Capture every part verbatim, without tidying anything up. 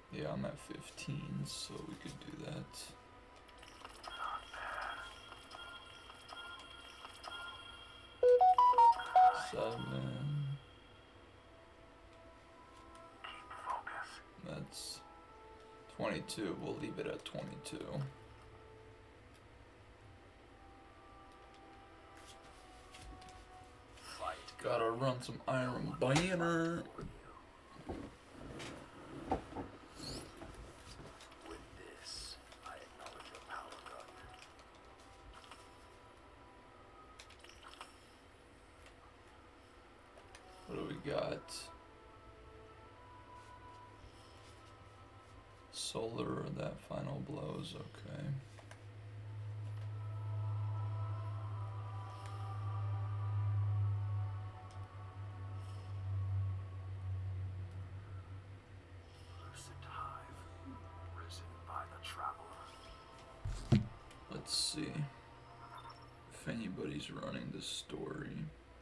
Yeah, I'm at fifteen, so we could do that. Seven. That's twenty-two. We'll leave it at twenty-two. Gotta run some Iron Banner. With this, I acknowledge your power, gun. What do we got? Solar, that final blows, okay. Lucid Hive, risen by the Traveler. Let's see if anybody's running this story.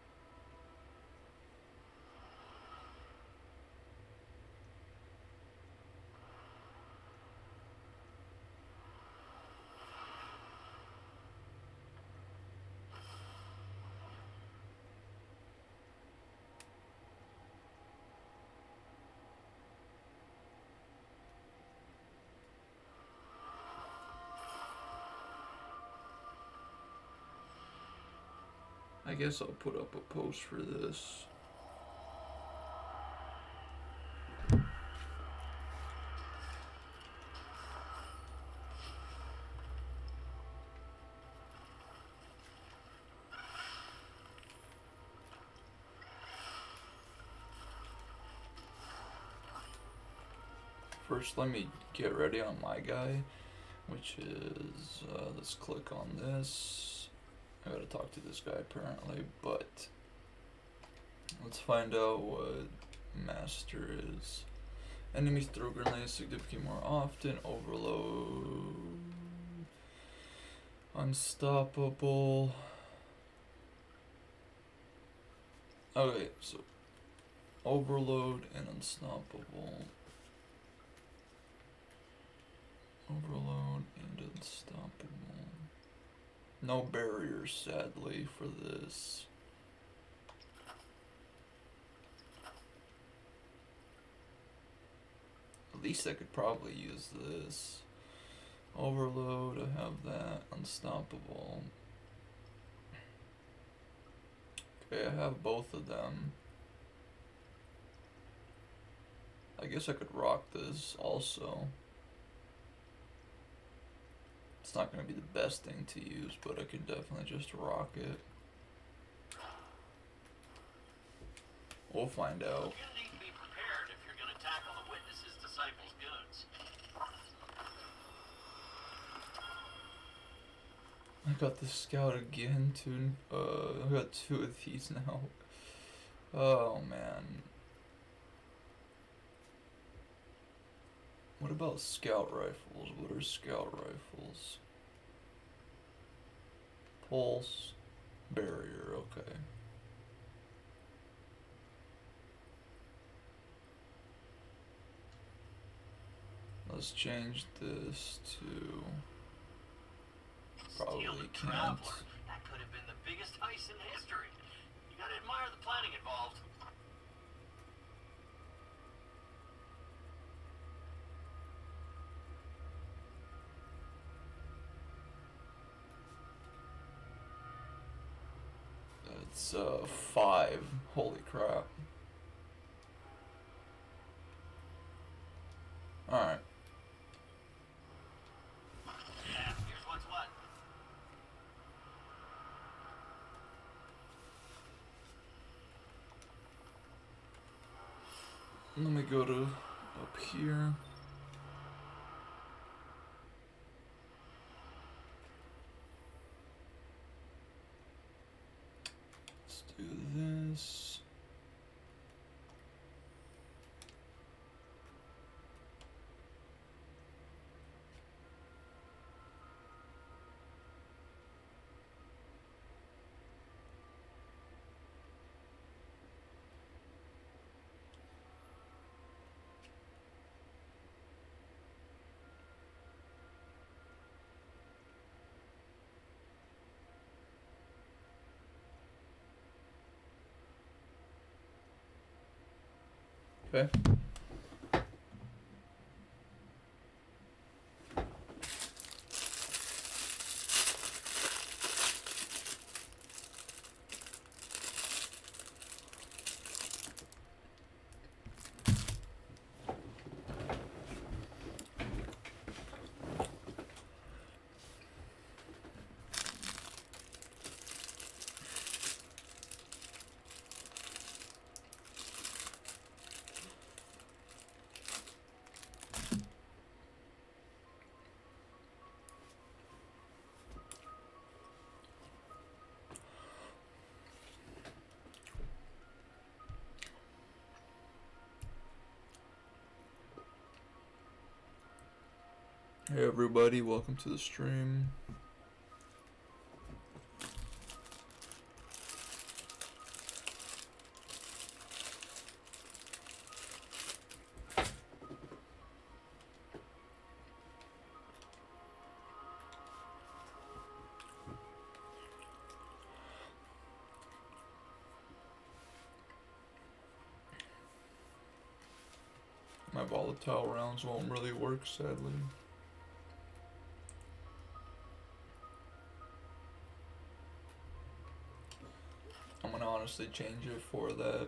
I guess I'll put up a post for this. First, let me get ready on my guy, which is, uh, let's click on this. I gotta talk to this guy apparently, but let's find out what master is. Enemies throw grenades significantly more often. Overload. Unstoppable. Okay, so overload and unstoppable. Overload and unstoppable. No barriers, sadly, for this. At least I could probably use this. Overload, I have that. Unstoppable. Okay, I have both of them. I guess I could rock this also. It's not going to be the best thing to use, but I can definitely just rock it. We'll find out. You're gonna need to be prepared if you're gonna tackle the Witness's disciples' goods. I got the scout again, too. Uh, I got two of these now. Oh, man. What about scout rifles? What are scout rifles? Pulse. Barrier, okay. Let's change this to... Probably can't. That could have been the biggest heist in history. You gotta admire the planning involved. That's uh five. Holy crap. Alright. Yeah, here's what's what. Let me go to up here. Let's do this. Okay. Hey everybody, welcome to the stream. My volatile rounds won't really work, sadly. I'm gonna honestly change it for that.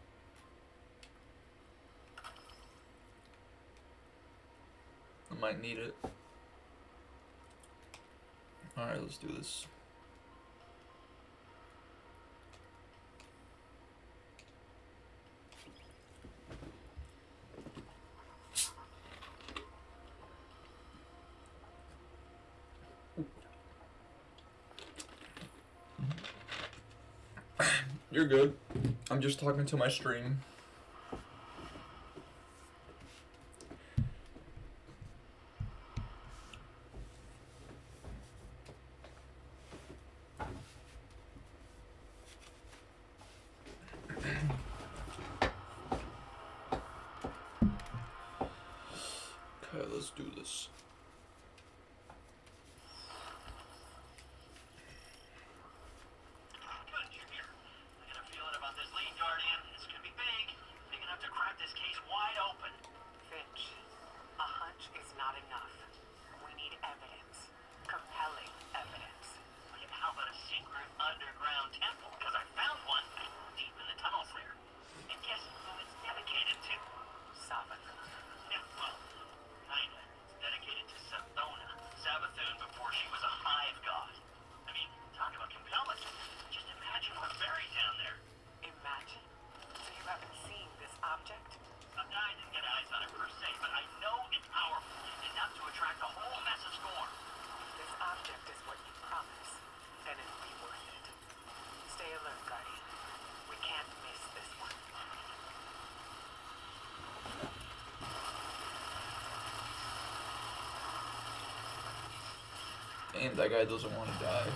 I might need it. Alright, let's do this. You're good. I'm just talking to my stream. Okay, let's do this. Good, you're here. I got a feeling about this lead, Guardian. This could be big. Big enough to crack this case wide open. Finch, a hunch is not enough. We need evidence. Compelling evidence. Like, how about a secret underground temple? Because I found one deep in the tunnels there. And guess who it's dedicated to? Savathun. Yeah, well, kinda. It's dedicated to Sathona. Savathun before she was a hive god. I mean, talk about compelling. Just imagine what's buried down there. Imagine. So you haven't seen this object? Some guy didn't get eyes on it per se, but I know it's powerful. Enough to attract a whole mess of scorn. If this object is what you promise, then it'll be worth it. Stay alert, Guardian. We can't miss this one. Damn, that guy doesn't want to die.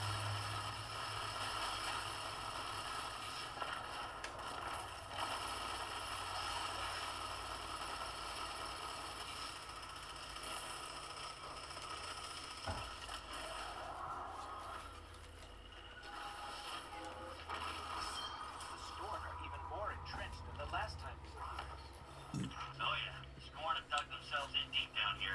The Scorn are even more entrenched than the last time we were here. Oh yeah, the Scorn have dug themselves in deep down here.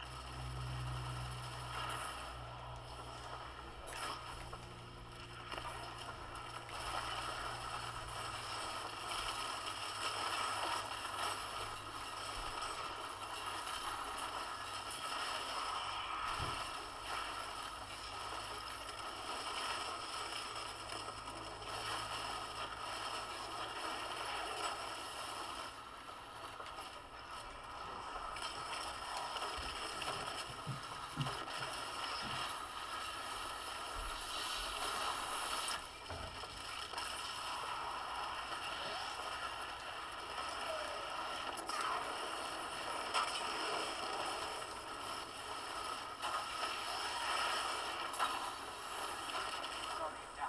Guardian down.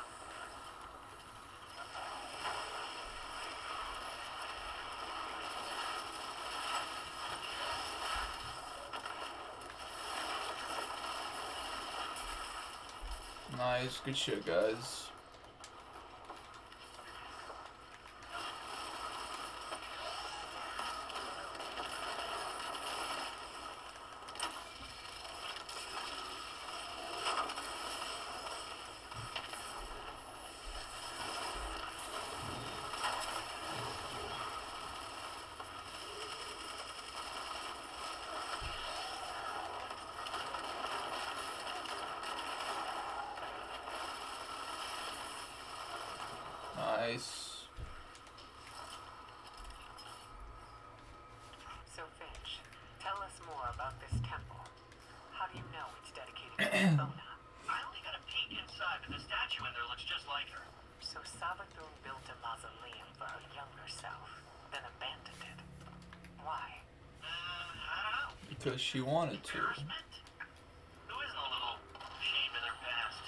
Nice, good shit, guys. Nice. So, Finch, tell us more about this temple. How do you know it's dedicated to Savona? I only got a peek inside, but the statue in there looks just like her. So Savathun built a mausoleum for her younger self, then abandoned it. Why? Uh, I don't know. Because she wanted to. Embarrassment? Who isn't a little ashamed of their past?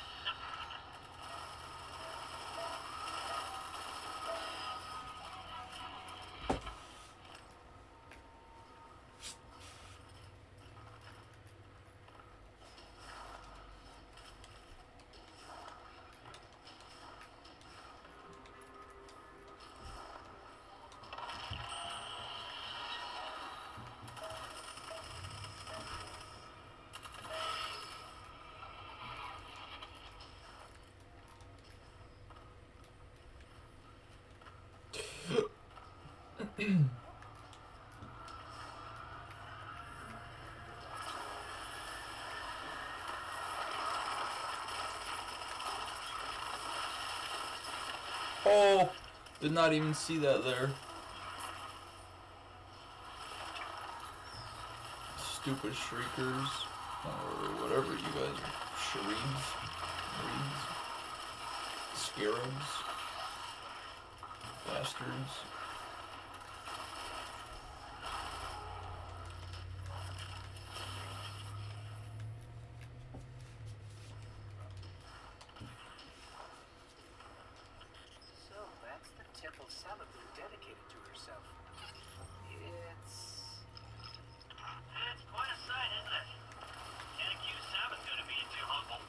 Oh, did not even see that there. Stupid shriekers, or whatever you guys are. Shreeds? Shreeds? Scarabs? Bastards. So that's the temple Savathun dedicated to herself. It's... It's quite a sight, isn't it? Can't accuse Savathun of being too humble.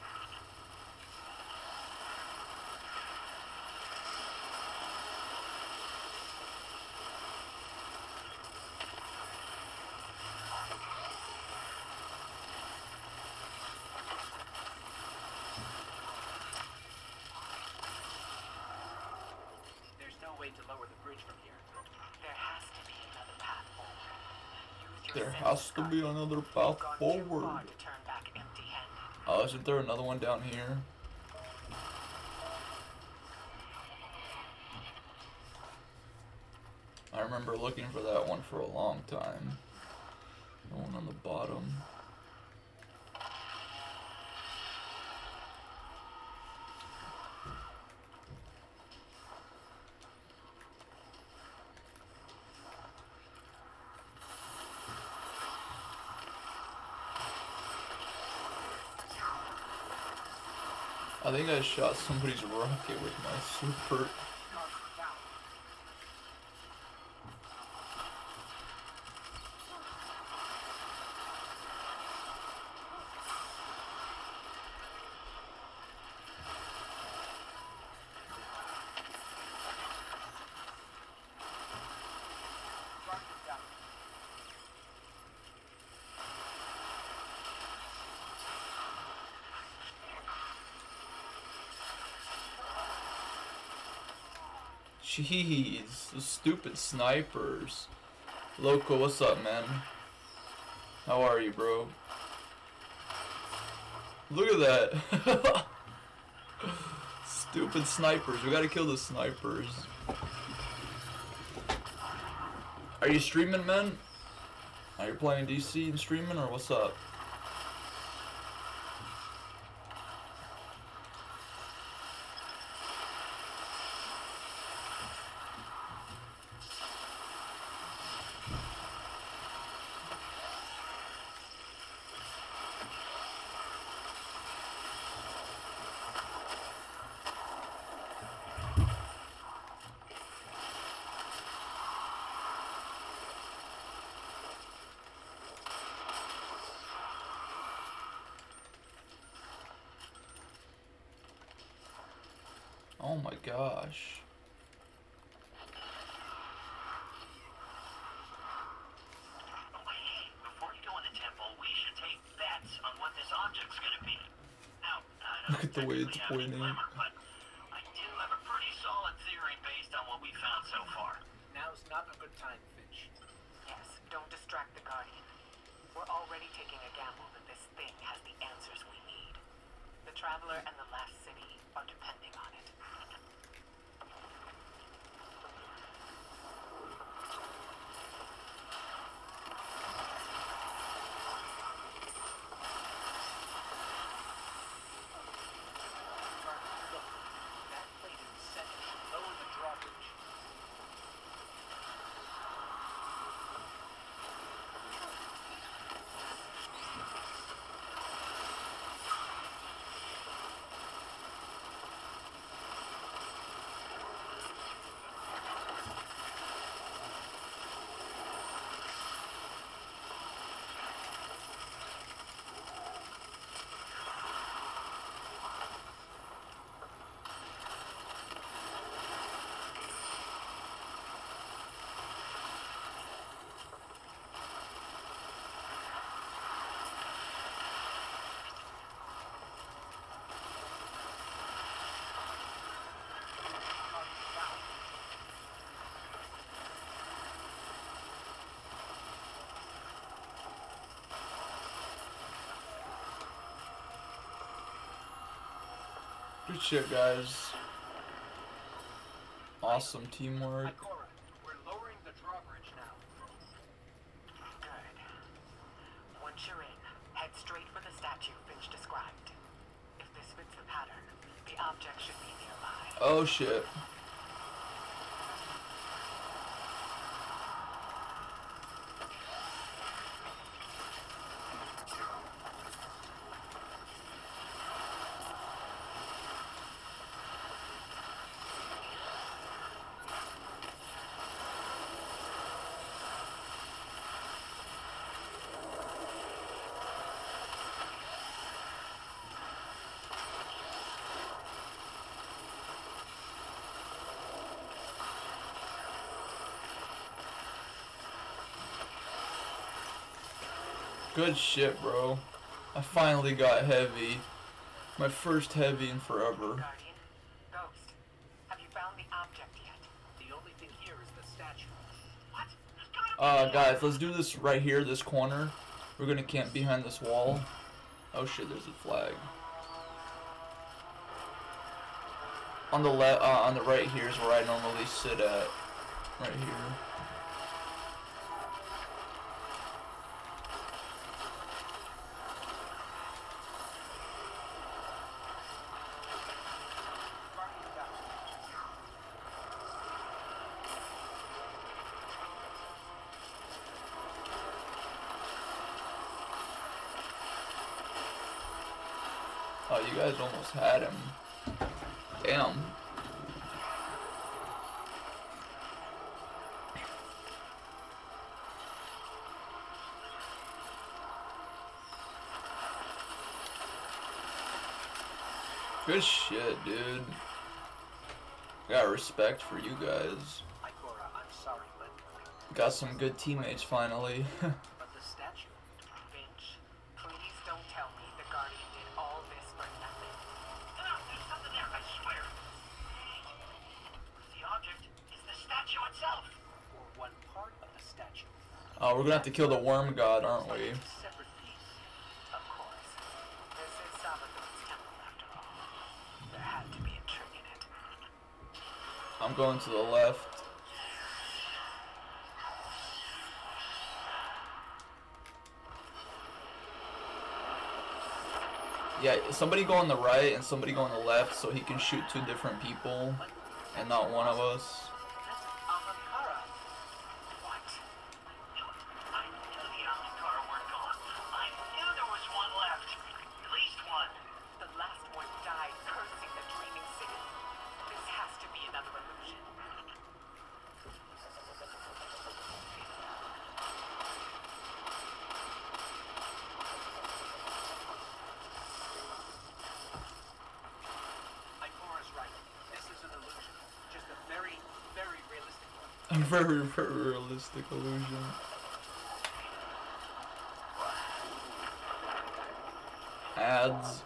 There's no way to lower the bridge from here. There has to be another path forward. Use your There sense, has to be Guardian. another You've path gone too forward. far to turn back empty-handed. Oh, isn't there another one down here? I remember looking for that one for a long time. The one on the bottom. I think I shot somebody's rocket with my super. Jeez, the stupid snipers. Loco, what's up, man? How are you, bro? Look at that. Stupid snipers. We gotta kill the snipers. Are you streaming, man? Are you playing D C and streaming, or what's up? Oh my gosh. Before you go in the temple, we should take bets on what this object's gonna be. Now, I Look at the way it's technically have any pointing. glamour, but I do have a pretty solid theory based on what we found so far. Now's not a good time, Finch. Yes, don't distract the Guardian. We're already taking a gamble that this thing has the answers we need. The Traveler and the Last City are depending on it. Good shit, guys. Awesome teamwork. Ikora, we're lowering the drawbridge now. Good. Once you're in, head straight for the statue Finch described. If this fits the pattern, the object should be nearby. Oh shit. Good shit, bro. I finally got heavy. My first heavy in forever. Guardian, Ghost, have you found the object yet? The only thing here is the statue. What? There's gotta be Uh, guys, let's do this right here, this corner. We're gonna camp behind this wall. Oh shit, there's a flag. On the left, uh, on the right here is where I normally sit at. Right here. Marking it out. Oh, you guys almost had him. Damn. Good shit, dude. Got respect for you guys. Ikora, I'm sorry, but Got some good teammates finally. but the statue. Finch, please don't tell me the Guardian did all this for nothing. No, there's something there, I swear. The object is the statue itself. Or one part of the statue. Oh, we're gonna have to kill the worm god, aren't we? It's a separate piece. Of course. This is Sabathun's temple after all. There had to be a trick in it. I'm going to the left. Yeah, somebody go on the right and somebody go on the left so he can shoot two different people and not one of us. That's Ahamkara. What? I knew the Ahamkara weren't gone. I knew there was one left. At least one. The last one died cursing the dreaming city. This has to be another illusion. Ikora's right. This is an illusion. Just a very, very realistic one. A very, very realistic illusion. Ads.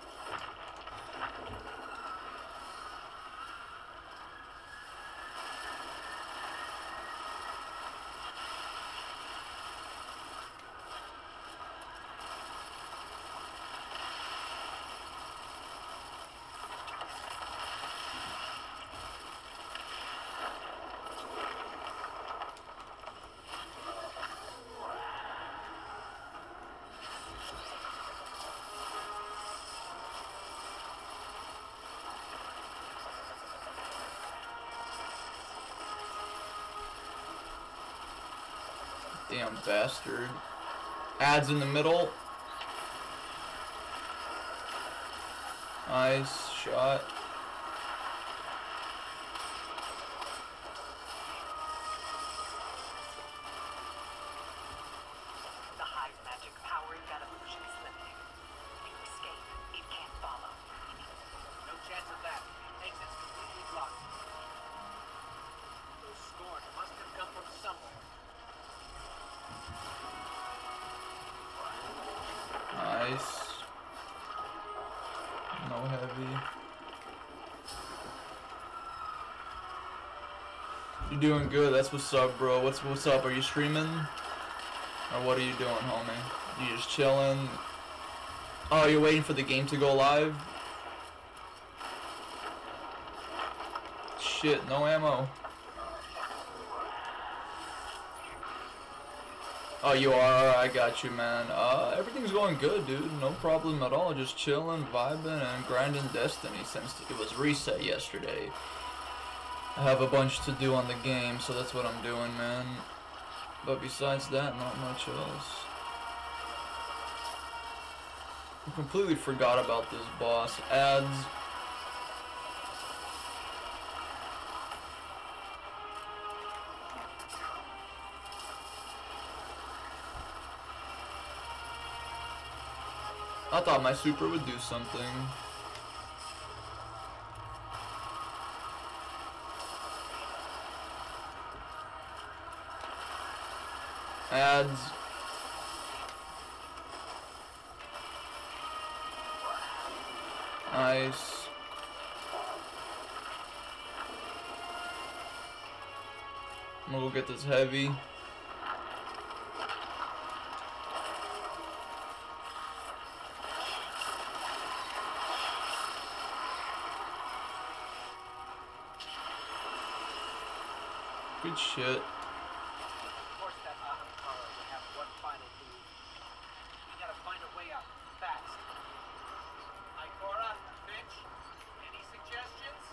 Damn bastard. Ads in the middle. Nice shot. The hive magic powering that illusion is limited. If you escape, it can't follow. No chance of that. Exit's completely blocked. Those scorn must have come from somewhere. Nice. No heavy. You're doing good. That's what's up, bro. What's what's up? Are you streaming? Or what are you doing, homie? You just chilling? Oh, you're waiting for the game to go live? shit, no ammo. Oh, you are? I got you, man. Uh, everything's going good, dude. No problem at all. Just chilling, vibing, and grinding Destiny since it was reset yesterday. I have a bunch to do on the game, so that's what I'm doing, man. But besides that, not much else. I completely forgot about this boss. Ads. I thought my super would do something. Ads. Nice. I'm gonna go get this heavy. Good shit. Of course that Ahamkara would have one final move. We gotta find a way out, fast. Ikora, Finch, any suggestions?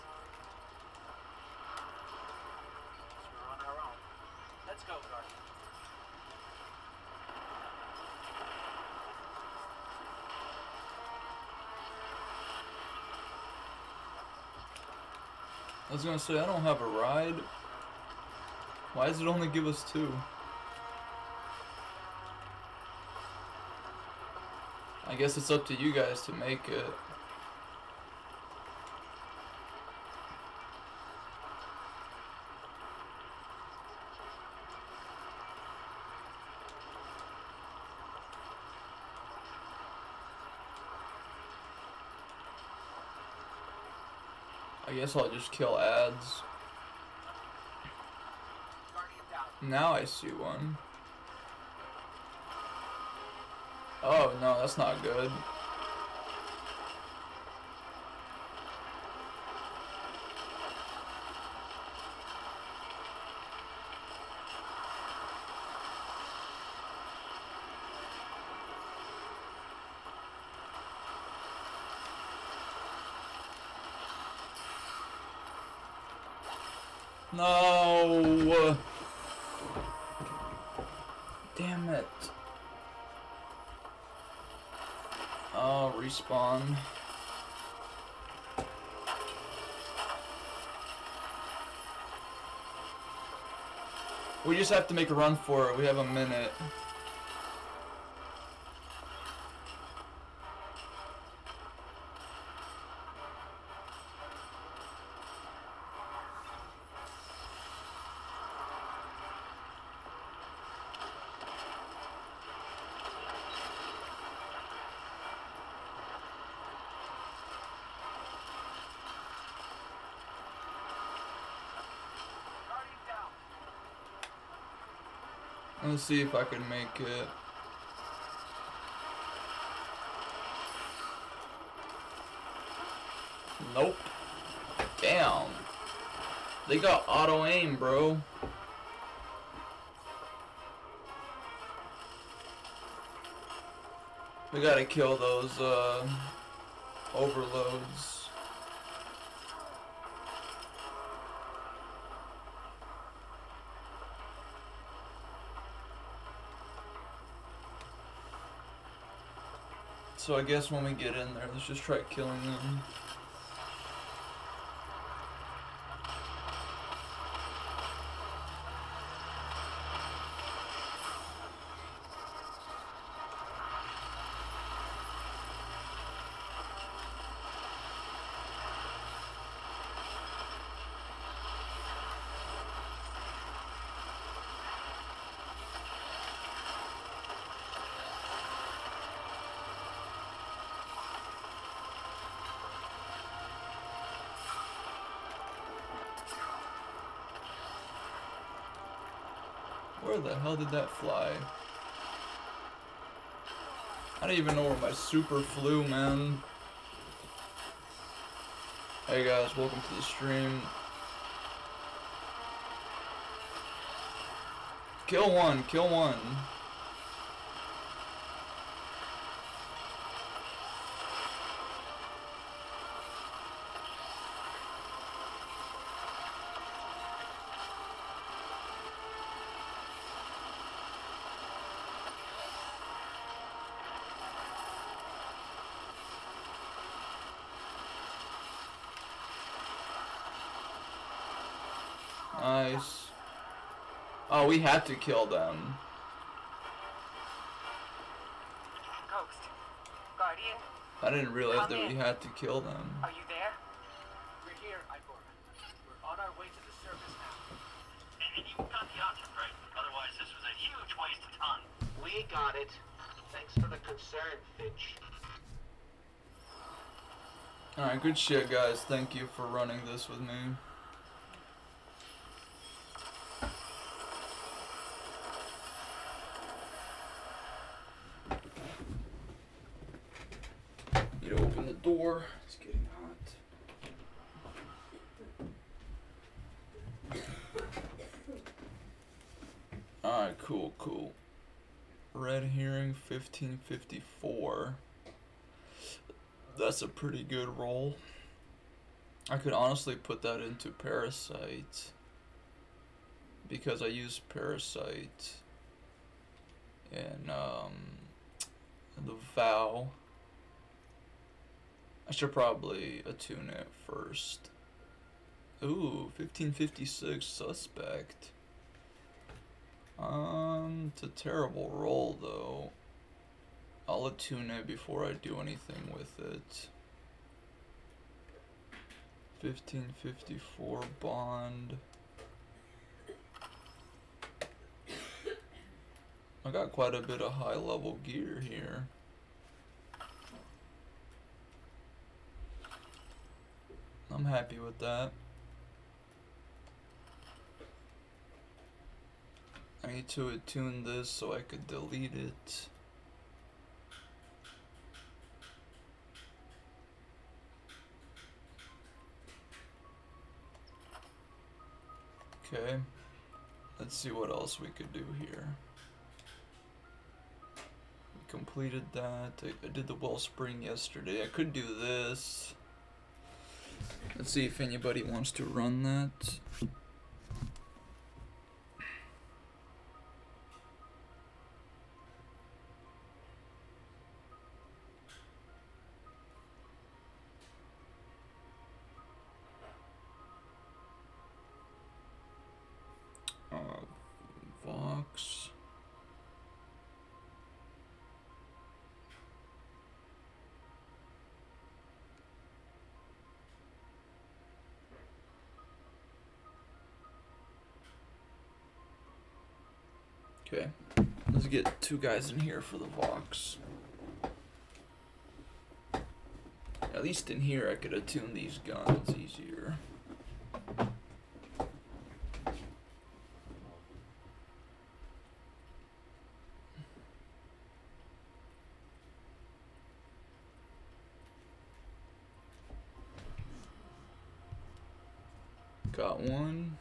Guess we're on our own. Let's go, Guardian. I was gonna say, I don't have a ride. Why does it only give us two? I guess it's up to you guys to make it. I guess I'll just kill ads. Now I see one. Oh no, that's not good. No. Damn it. Oh, respawn. We just have to make a run for it. We have a minute. Let's see if I can make it. Nope. Damn. They got auto aim, bro. We gotta kill those uh, overloads. So I guess when we get in there, let's just try killing them. Where the hell did that fly? I don't even know where my super flew, man. Hey guys, welcome to the stream. Kill one, kill one. Nice. Oh, we had to kill them. Ghost. Guardian, I didn't realize that we had to kill them. are you there? We're here, Igora. We're on our way to the surface now. And you got the option, right? Otherwise, this was a huge waste of time. We got it. Thanks for the concern, Finch. Alright, good shit, guys. Thank you for running this with me. Need to open the door. It's getting hot. Alright, cool, cool. Red Herring fifteen fifty-four. That's a pretty good roll. I could honestly put that into Parasite, because I use Parasite in um, the Vow. I should probably attune it first. Ooh, fifteen fifty-six Suspect. Um, it's a terrible roll though. I'll attune it before I do anything with it. fifteen fifty-four Bond. I got quite a bit of high level gear here. I'm happy with that. I need to attune this so I could delete it. Okay, let's see what else we could do here. We completed that. I, I did the Wellspring yesterday. I could do this. Let's see if anybody wants to run that. Uh, Vox. Okay, let's get two guys in here for the Vox. At least in here I could attune these guns easier. Got one.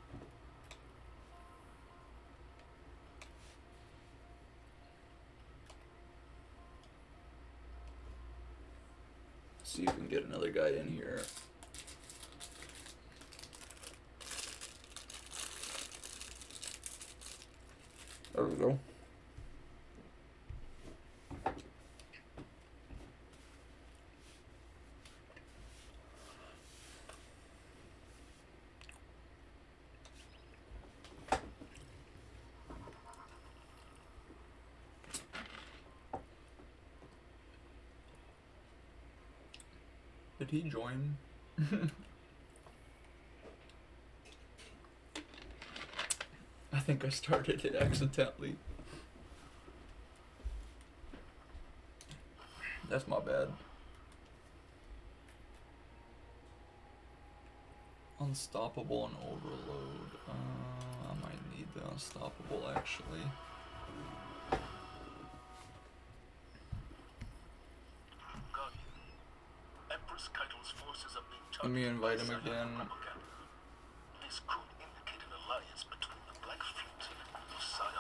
See if we can get another guy in here. There we go. Did he join? I think I started it accidentally. That's my bad. Unstoppable and Overload. Uh, I might need the Unstoppable actually. Let me invite him again. This could indicate an alliance between the Black Fleet and Poseidon.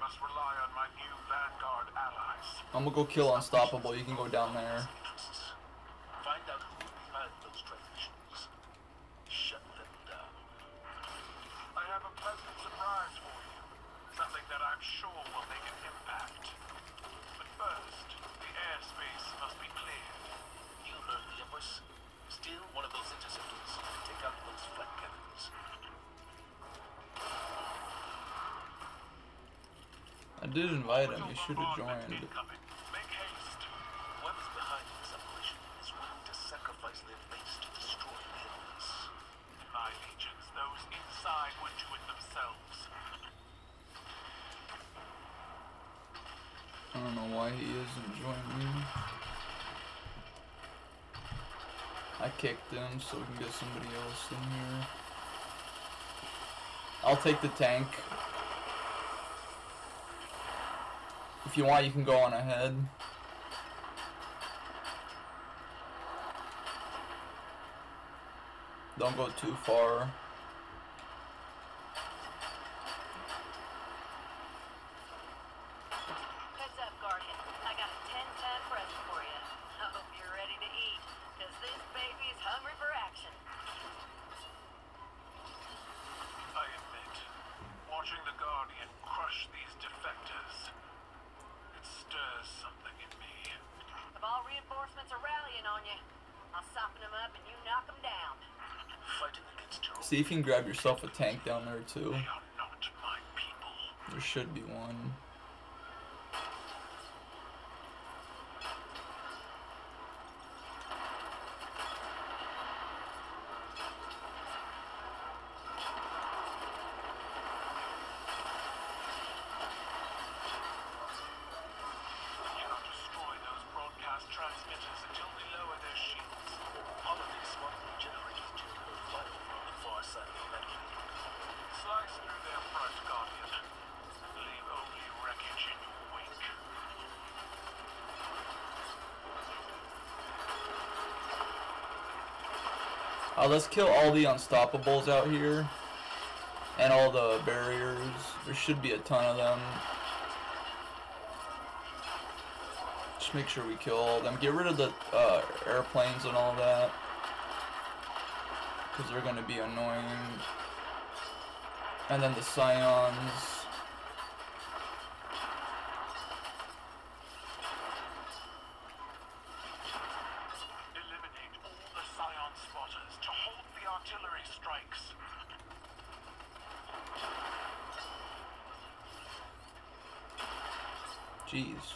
must rely on my new Vanguard allies. I'm gonna go kill Unstoppable. You can go down there. Find out who's behind those transmissions. Shut them down. I have a pleasant surprise for you. Something that I'm sure will make an impact. But first, the airspace must be cleared. You heard the Empress. Steal one of those interceptors and take out those flat cannons. I did invite him. He should have joined. Incoming. Make haste. Whoever's behind this operation is willing to sacrifice their base to destroy the enemies. In my legions, those inside would do it themselves. I don't know why he isn't joining. I kicked him so we can get somebody else in here. I'll take the tank. If you want, you can go on ahead. Don't go too far. Heads up, Guardian. I got a ten-ton present for you. I hope you're ready to eat, because this baby's hungry for action. I admit, watching the Guardian crush these defectors, it stirs something in me. The ball reinforcements are rallying on you. I'll soften them up and you knock them down. Fighting against your own See if you can grab yourself a tank down there too. they are not my people. There should be one. We cannot destroy those broadcast transmitters until we lower their shields. All of these smart generators generate fire from the far side of the battlefield. Slice through their front, Guardian. Leave only wreckage in your wake. Uh, let's kill all the Unstoppables out here. And all the barriers. There should be a ton of them. Just make sure we kill all of them. Get rid of the uh, airplanes and all that. Because they're going to be annoying. And then the Scions. Eliminate all the Scion spotters to hold the artillery strikes. Jeez.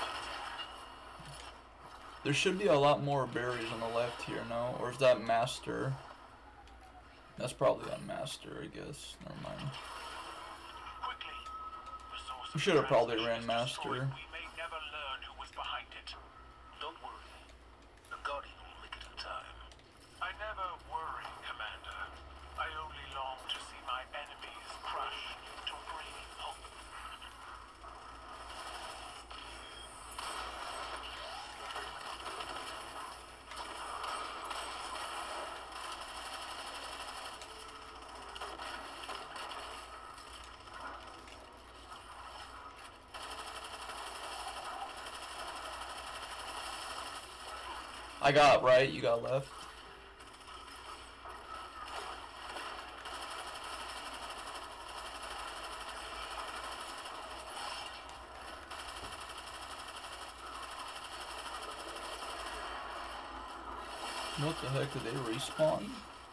There should be a lot more berries on the left here, no? Or is that Master? That's probably on Master, I guess. Never mind. Quickly. The source We of should have probably transmission ran is destroyed. Master. We may never learn who was behind it. Don't worry. The Guardian will make it in time. I never worry, Commander. I only long to see my enemies crushed to brave hope. I got right, you got left. What the heck, did they respawn?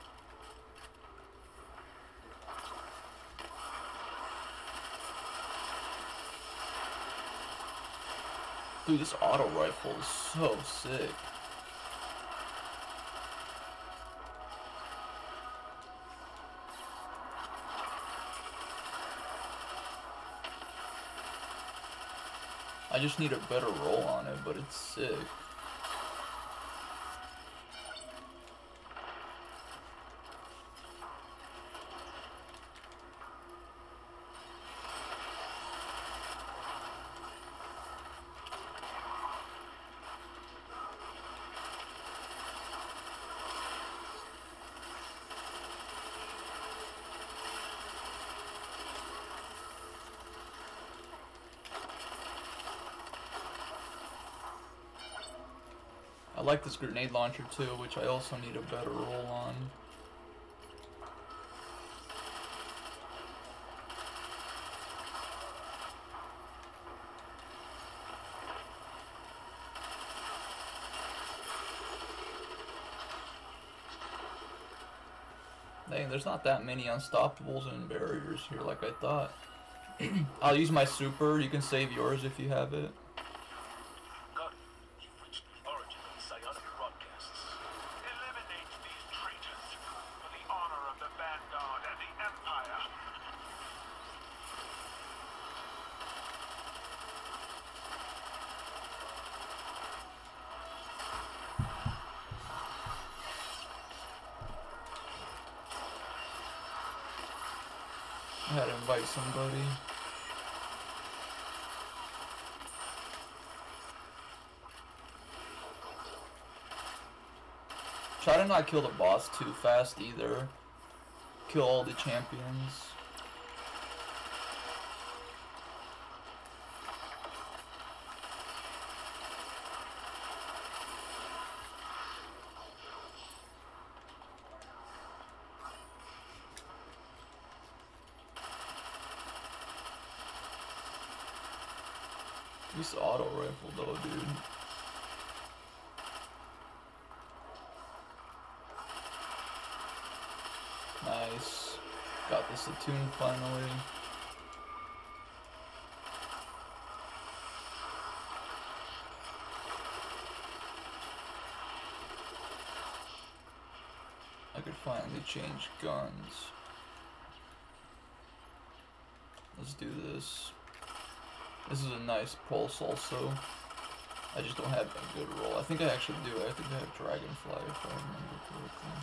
Dude, this auto rifle is so sick. I just need a better roll on it, but it's sick. like this grenade launcher too, which I also need a better roll on. Dang, there's not that many unstoppables and barriers here like I thought. I'll use my super. You can save yours if you have it. Got it. You've reached the origin of the psionic broadcasts. Eliminate these traitors for the honor of the Vanguard and the Empire. I had to invite somebody. Try to not kill the boss too fast either. Kill all the champions. This auto rifle though, dude. Nice. Got this attuned finally. I could finally change guns. Let's do this. This is a nice pulse also. I just don't have a good roll. I think I actually do. I think I have Dragonfly if I remember correctly.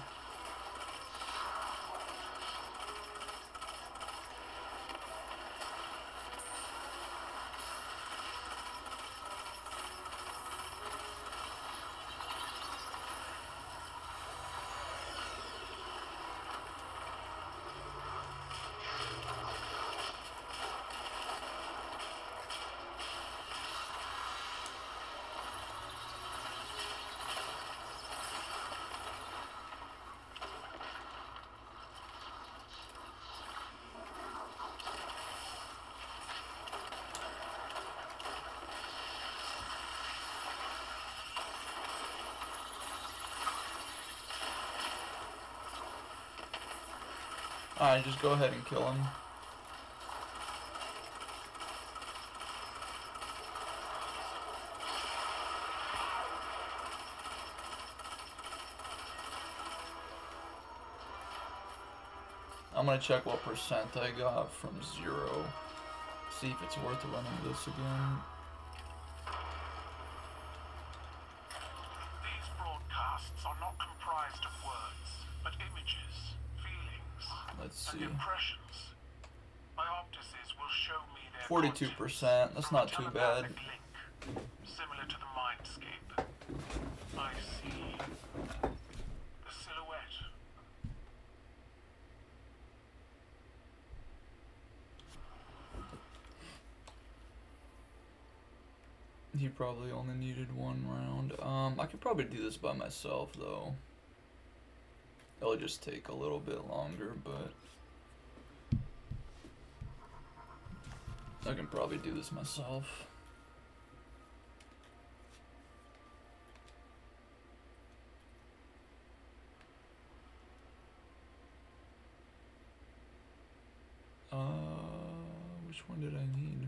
Alright, just go ahead and kill him. I'm gonna check what percent I got from zero. See if it's worth running this again. These broadcasts are not comprised of words, but images, feelings, Let's and see. impressions. My optices will show me their forty-two percent. That's not too bad. Link, similar to the mindscape. I see the silhouette. He probably only needed one round. Um, I could probably do this by myself though. It'll just take a little bit longer, but I can probably do this myself. Uh, which one did I need?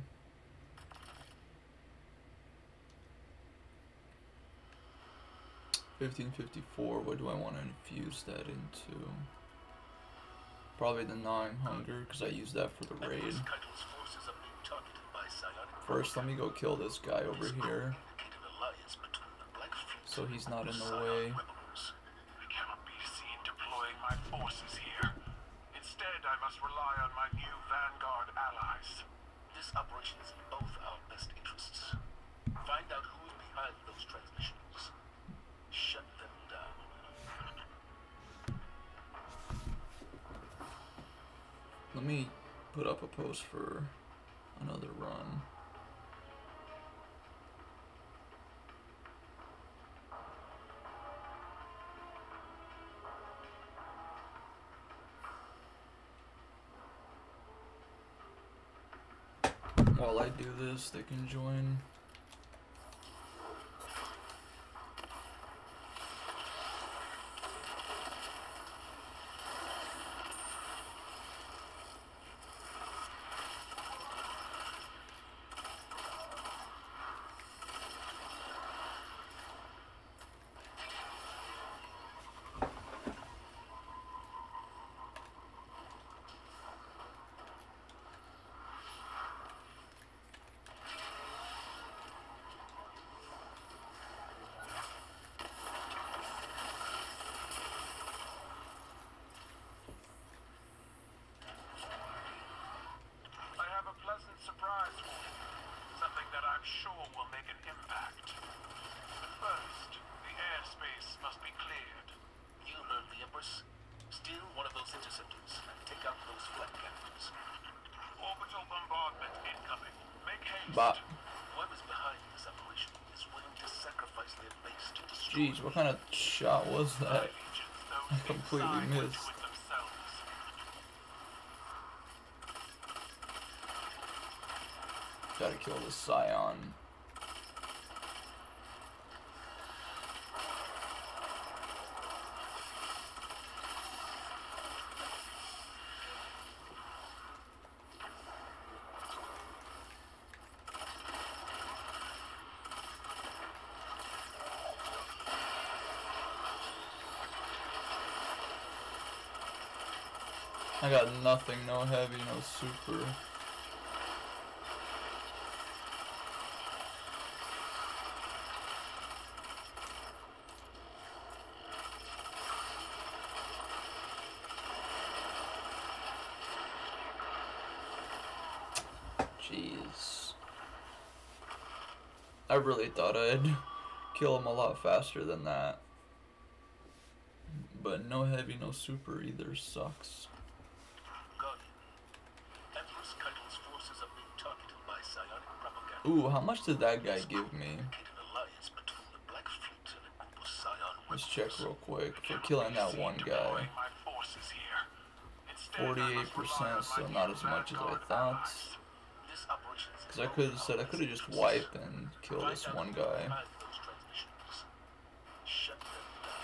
fifteen fifty-four, what do I want to infuse that into? Probably the gnawing hunger, because I use that for the raid. First, let me go kill this guy over here, so he's not in the way. I cannot be seen deploying my forces here. Instead, I must rely on my new Vanguard allies. This operation is in both our best interests. Find out who is behind those transmissions. Shut them down. Let me put up a post for another run. While I do this, they can join. I have a pleasant surprise for you. Something that I'm sure will make an impact. But first, the airspace must be cleared. You heard the Empress. Steal one of those interceptors and take out those flat cannons. Orbital bombardment incoming. Make haste. But Whoever's behind this operation is willing to sacrifice their base to destroy. jeez, what kind of shot was that? Legions, those I completely inside will missed. do it themselves. Gotta kill this Scion. I got nothing, no heavy, no super. Jeez. I really thought I'd kill him a lot faster than that. But no heavy, no super either sucks. Guardian. Empress Keitel's forces are being targeted by psionic propaganda. Ooh, how much did that guy give me? Indicate an alliance between the Black Fleet and a group of Scion Let's check rebels. real quick for killing that one guy. My forces here. Instead, I forty-eight must rely on percent, so my not as much as I vanguard thought. allies. This operation is Because I could have said I could have just wiped and killed this one guy. behind those transmissions. Shut them down.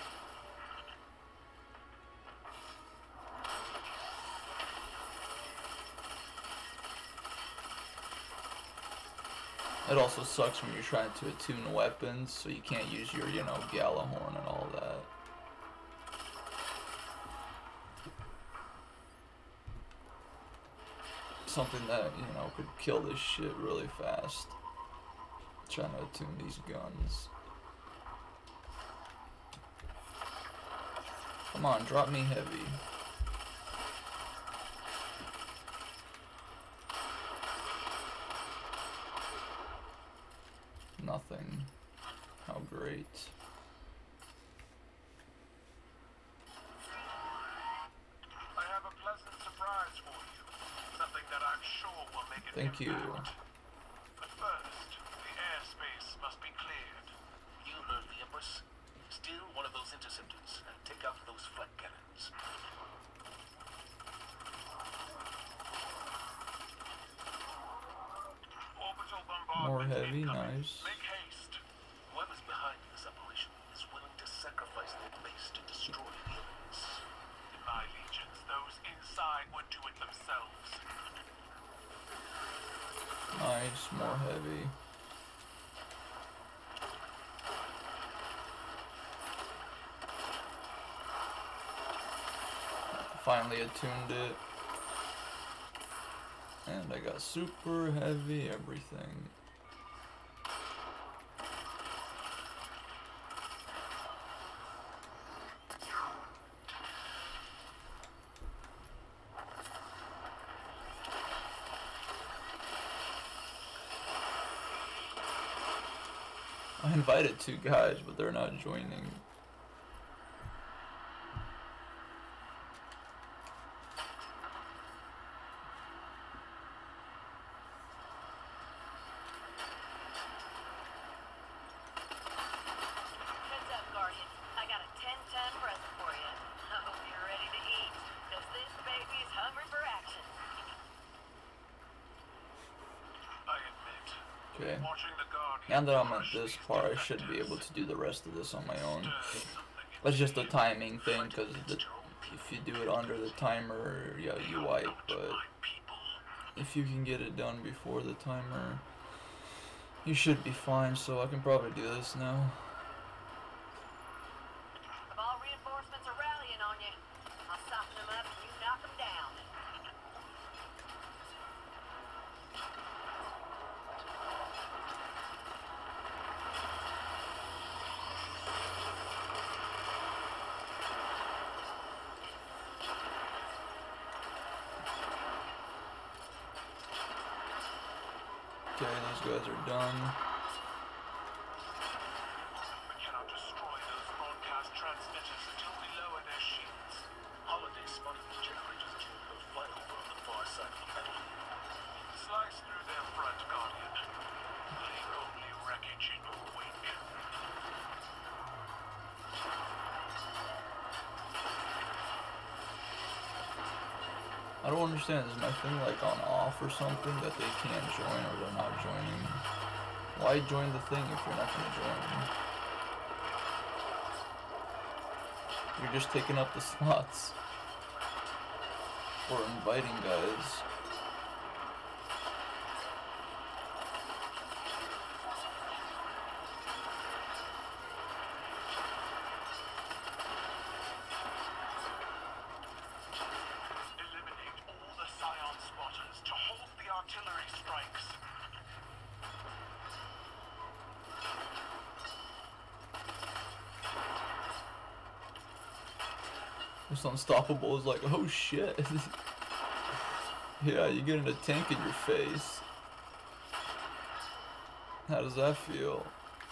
It also sucks when you're trying to attune weapons, so you can't use your, you know, Galahorn and all that. Something that, you know, could kill this shit really fast. Trying to attune these guns. Come on, drop me heavy. Nothing. How great. I have a pleasant surprise for you. Something that I'm sure will make an Thank you. impact. But first, the airspace must be cleared. You heard the Empress. Steal one of those interceptors and take out those flat cannons. Orbital More bombardment heavy, incoming. nice. Make haste. Whoever's behind this operation is willing to sacrifice their base to destroy the enemies. My legions, those inside would do it themselves. Nice, more heavy. Finally attuned it. And I got super heavy everything. I invited two guys, but they're not joining. Heads up, Guardian. I got a ten-ton present for you. I hope you're ready to eat, because this baby's hungry for action. I Okay. Watching the Guardian Now that I'm at crush this these part, I should be defectors able to do the rest of this on my own. stirs something in That's just a me. timing thing, because Against your own if you do it under the timer, yeah, you wipe, Not but my people. if you can get it done before the timer, you should be fine, so I can probably do this now. The ball reinforcements are rallying on you. I'll soften them up and you knock them down. Okay, those guys are done. We cannot destroy those broadcast transmitters until we lower their shields. Holiday spotted the generators during her flyover on the far side of the battle. Slice through their front, Guardian. Leave only wreckage in your wake. I don't understand, is my thing like on off or something that they can't join or they're not joining? Why join the thing if you're not going to join? You're just taking up the slots. Or inviting guys. Eliminate all the Scion spotters to hold the artillery strikes. This Unstoppable is like, oh shit. Yeah, you getting a tank in your face. How does that feel?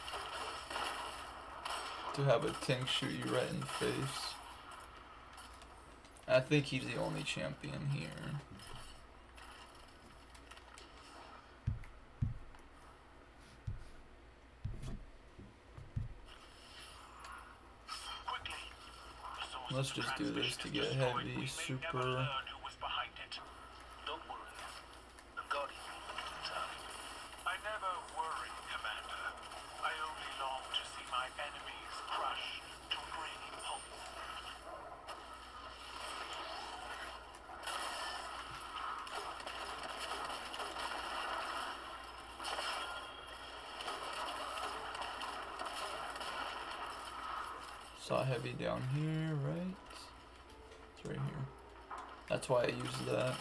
To have a tank shoot you right in the face. I think he's the only champion here. Quickly. The source Let's of just do this to transmission get is destroyed. heavy, We may super. never learn who was behind it. Don't worry. The Guardian will look at the time. I never worry, Commander. I only long to see my enemies crushed to gray pulp. Saw heavy down here, right? It's right here. That's why I used that.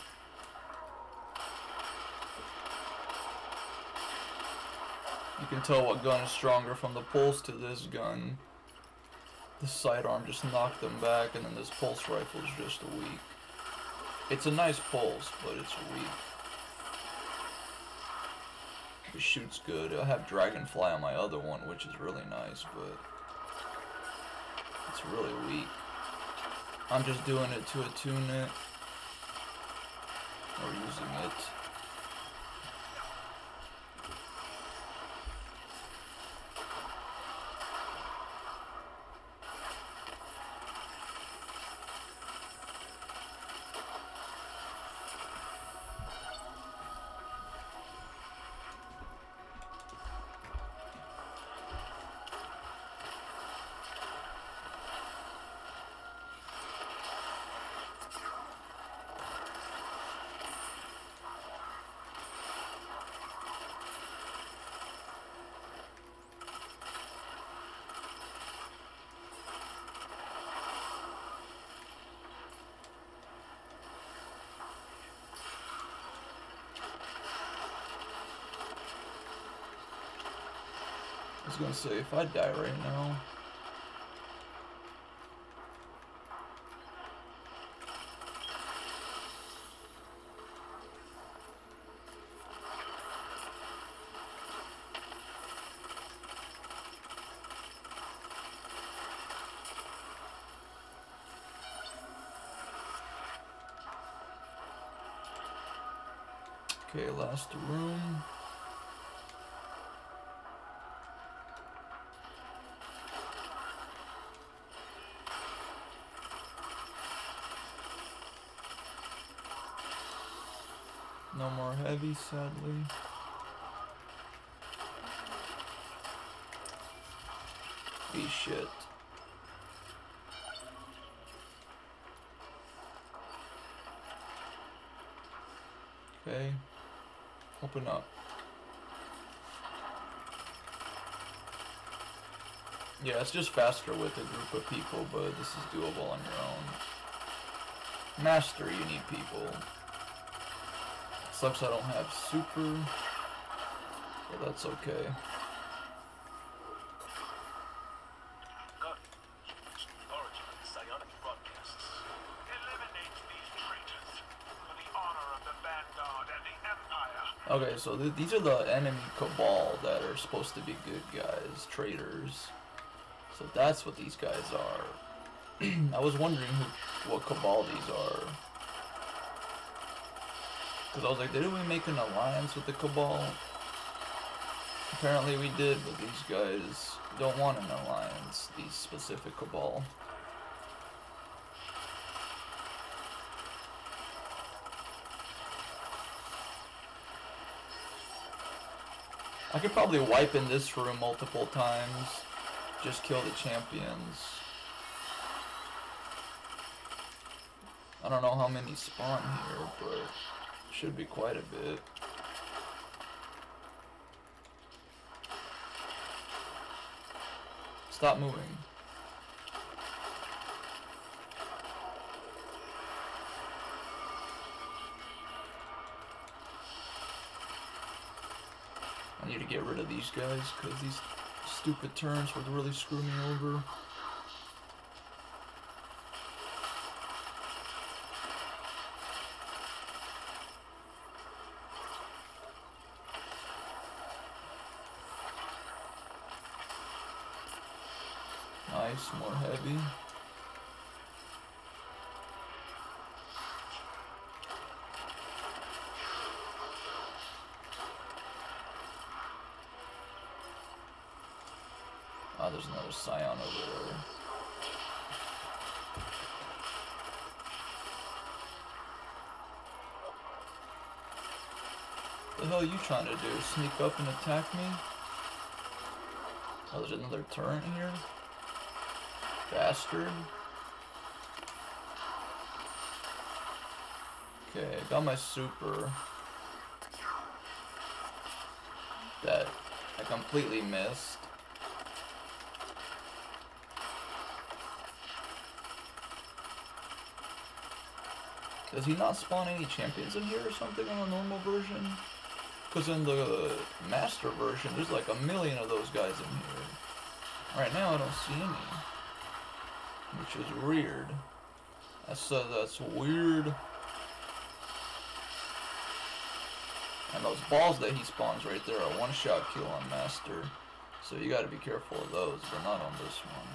You can tell what gun is stronger from the pulse to this gun. This sidearm just knocked them back, and then this pulse rifle is just weak. It's a nice pulse, but it's weak. It shoots good. I have Dragonfly on my other one, which is really nice, but it's really weak. I'm just doing it to attune it, or using it. I was gonna say, if I die right now, okay, last room. No more heavy, sadly. be shit. Okay. Open up. Yeah, it's just faster with a group of people, but this is doable on your own. Master, you need people. Sucks I don't have super, but that's okay. Got it. You mentioned the origin of the psionic broadcasts. Eliminate these traitors for the honor of the Vanguard and the Empire. Okay, so th these are the enemy cabal that are supposed to be good guys, traitors. So that's what these guys are. I was wondering who, what cabal these are. Because I was like, didn't we make an alliance with the cabal? Apparently we did, but these guys don't want an alliance, these specific cabal. I could probably wipe in this room multiple times. Just kill the champions. I don't know how many spawn here, but should be quite a bit. Stop moving. I need to get rid of these guys because these stupid turns would really screw me over. Nice, more heavy. Oh, there's another Scion over there. What the hell are you trying to do? Sneak up and attack me? Oh, there's another turret here? Bastard. Okay, got my super. That I completely missed. Does he not spawn any champions in here or something on a normal version? Because in the master version, there's like a million of those guys in here. Right now, I don't see any. Which is weird. That's, uh, that's weird. And those balls that he spawns right there are one-shot kill on master. So you gotta be careful of those, but not on this one.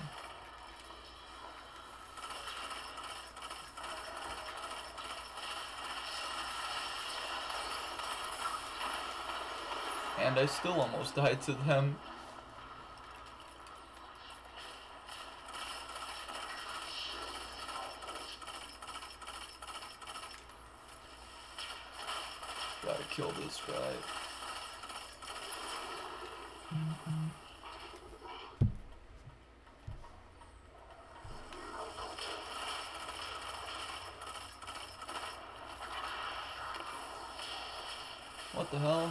And I still almost died to them. Gotta kill this guy. What the hell?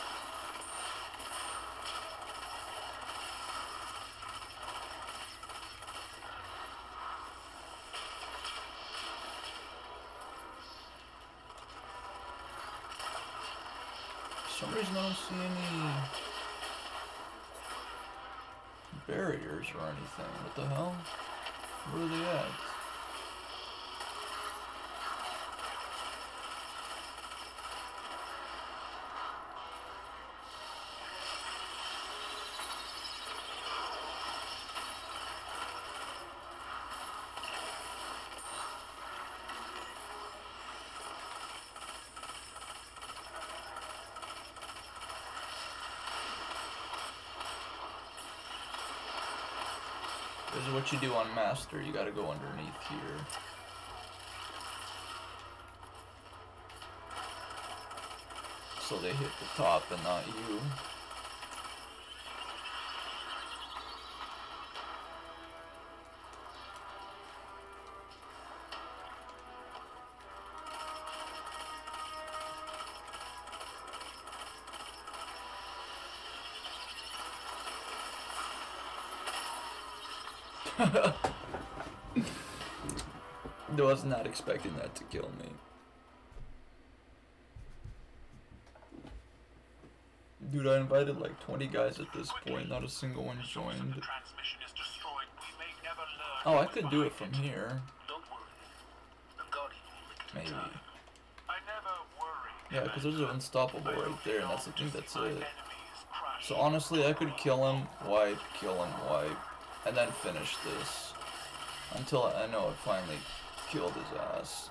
For some reason I don't see any barriers or anything. What the hell? Where are they at? This is what you do on master, you gotta go underneath here. So they hit the top and not you. Was not expecting that to kill me. Dude, I invited like twenty guys at this point, not a single one joined. Transmission is destroyed. We may never learn. Oh, I could do it from here. Don't worry. The Guardian will make it in Maybe. time. I never worry. Yeah, because there's an unstoppable right there, and that's I think that's it. So honestly, I could kill him, wipe, kill him, wipe, and then finish this. Until I know it finally killed his ass.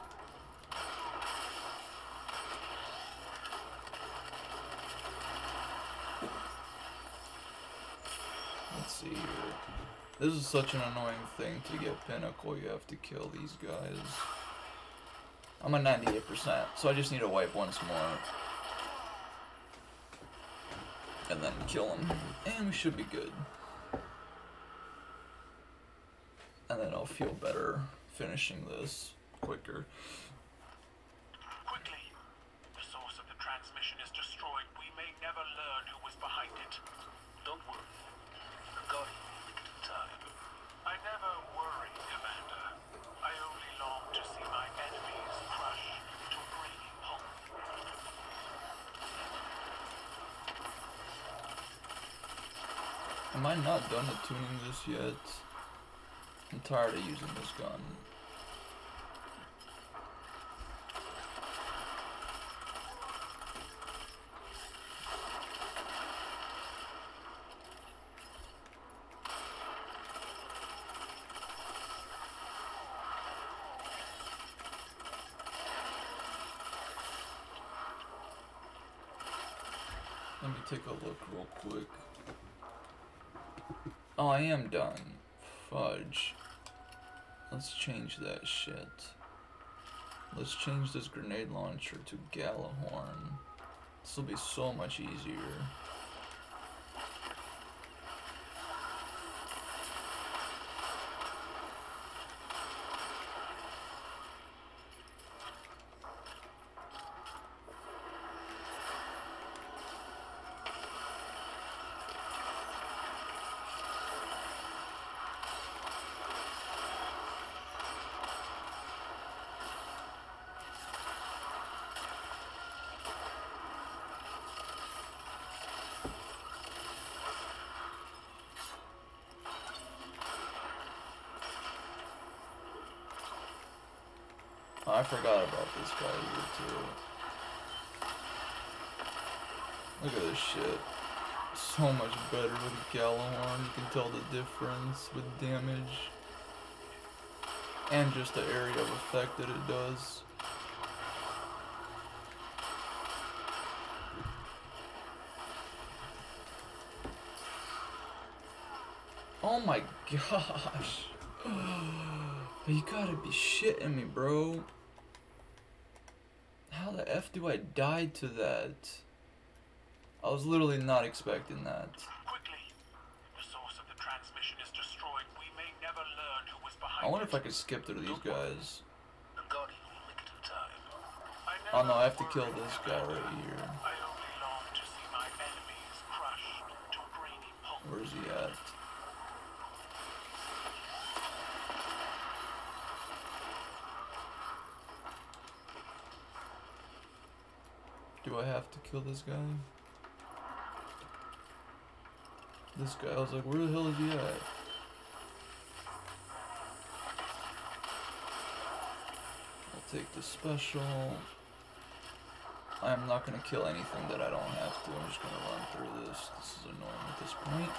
Let's see here. This is such an annoying thing to get Pinnacle. You have to kill these guys. I'm at ninety-eight percent, so I just need to wipe once more. And then kill him. And we should be good. And then I'll feel better finishing this quicker. Quickly. The source of the transmission is destroyed. We may never learn who was behind it. Don't worry. The Guardian will make it in time. I never worry, Commander. I only long to see my enemies crushed to a gravy pulp. Am I not done with tuning this yet? I'm tired of using this gun. Let me take a look real quick. Oh, I am done. Fudge. Let's change that shit. Let's change this grenade launcher to Gallahorn. This will be so much easier. Oh, I forgot about this guy here too. Look at this shit. So much better with Gallahorn. You can tell the difference with damage. And just the area of effect that it does. Oh my gosh. You gotta be shitting me, bro. How the F do I die to that? I was literally not expecting that. Quickly. The source of the transmission is destroyed. We may never learn who was behind I wonder if it. I could skip through these guys. The Guardian will make it in time. I Oh no, I never have to kill worry, this guy Commander. right here. I only long to see my enemies crushed to a grainy pulp. Where's he at? Do I have to kill this guy? This guy, I was like, where the hell is he at? I'll take the special. I'm not gonna kill anything that I don't have to. I'm just gonna run through this. This is annoying at this point.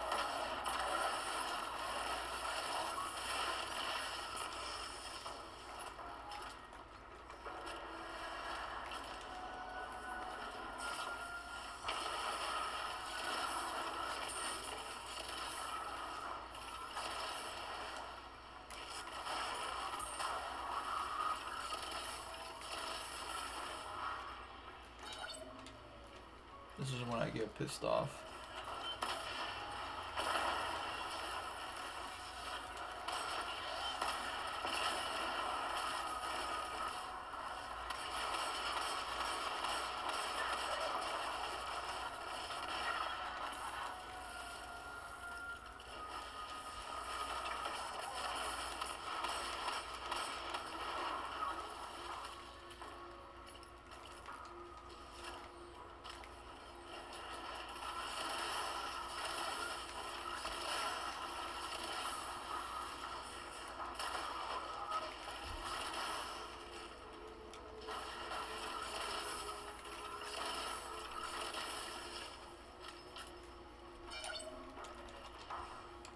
This is when I get pissed off.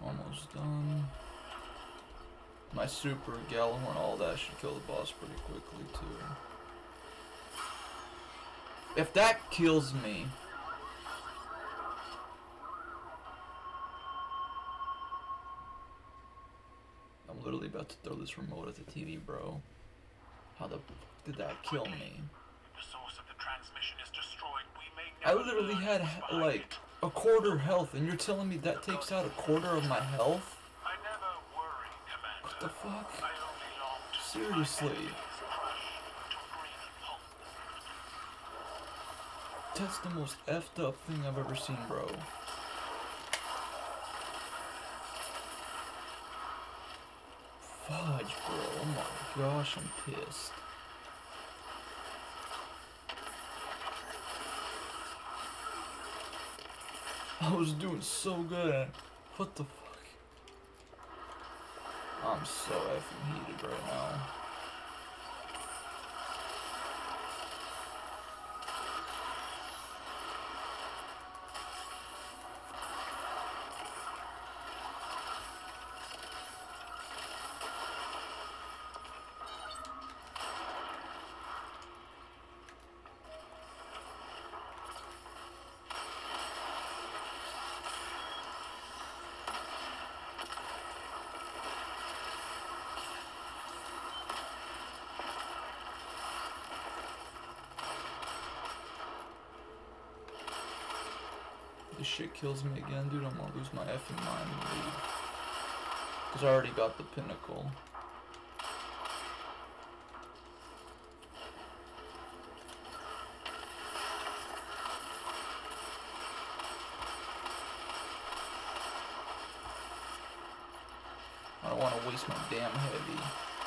almost done. My super, Gallahorn, all that should kill the boss pretty quickly too. If that kills me, I'm literally about to throw this remote at the T V, bro. How the fuck did that kill me? The source of the transmission is destroyed. We may I never literally learn had what's behind like it. a quarter health, and you're telling me that takes out a quarter of my health? I never worry, Commander. What the fuck? I only long to see my Seriously. enemies crushed to green pulp. That's the most effed up thing I've ever seen, bro. Fudge, bro. Oh my gosh, I'm pissed. I was doing so good. What the fuck? I'm so effing heated right now. This shit kills me again, dude. I'm gonna lose my effing mind and leave. Cause I already got the pinnacle. I don't want to waste my damn heavy.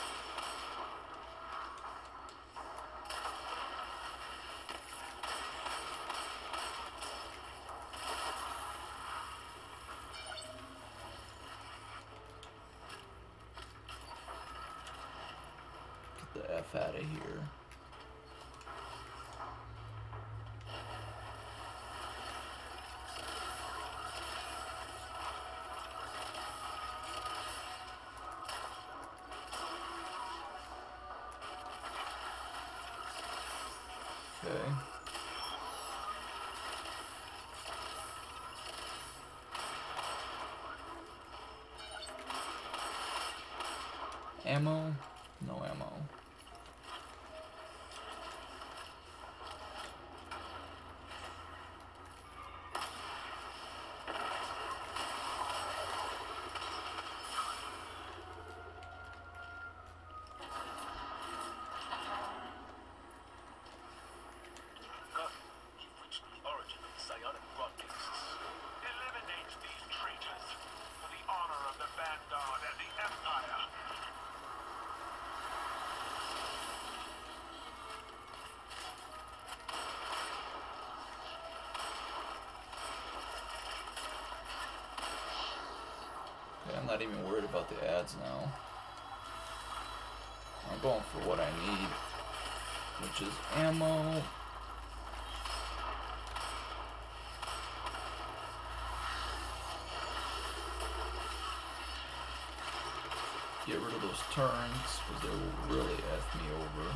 Get the F out of here. Okay. Ammo? No ammo. God, you've reached the origin of the psionic broadcasts. Eliminate these traitors for the honor of the Vanguard and the Empire. Okay, I'm not even worried about the ads now. I'm going for what I need, which is ammo. Get rid of those turns, because they will really F me over.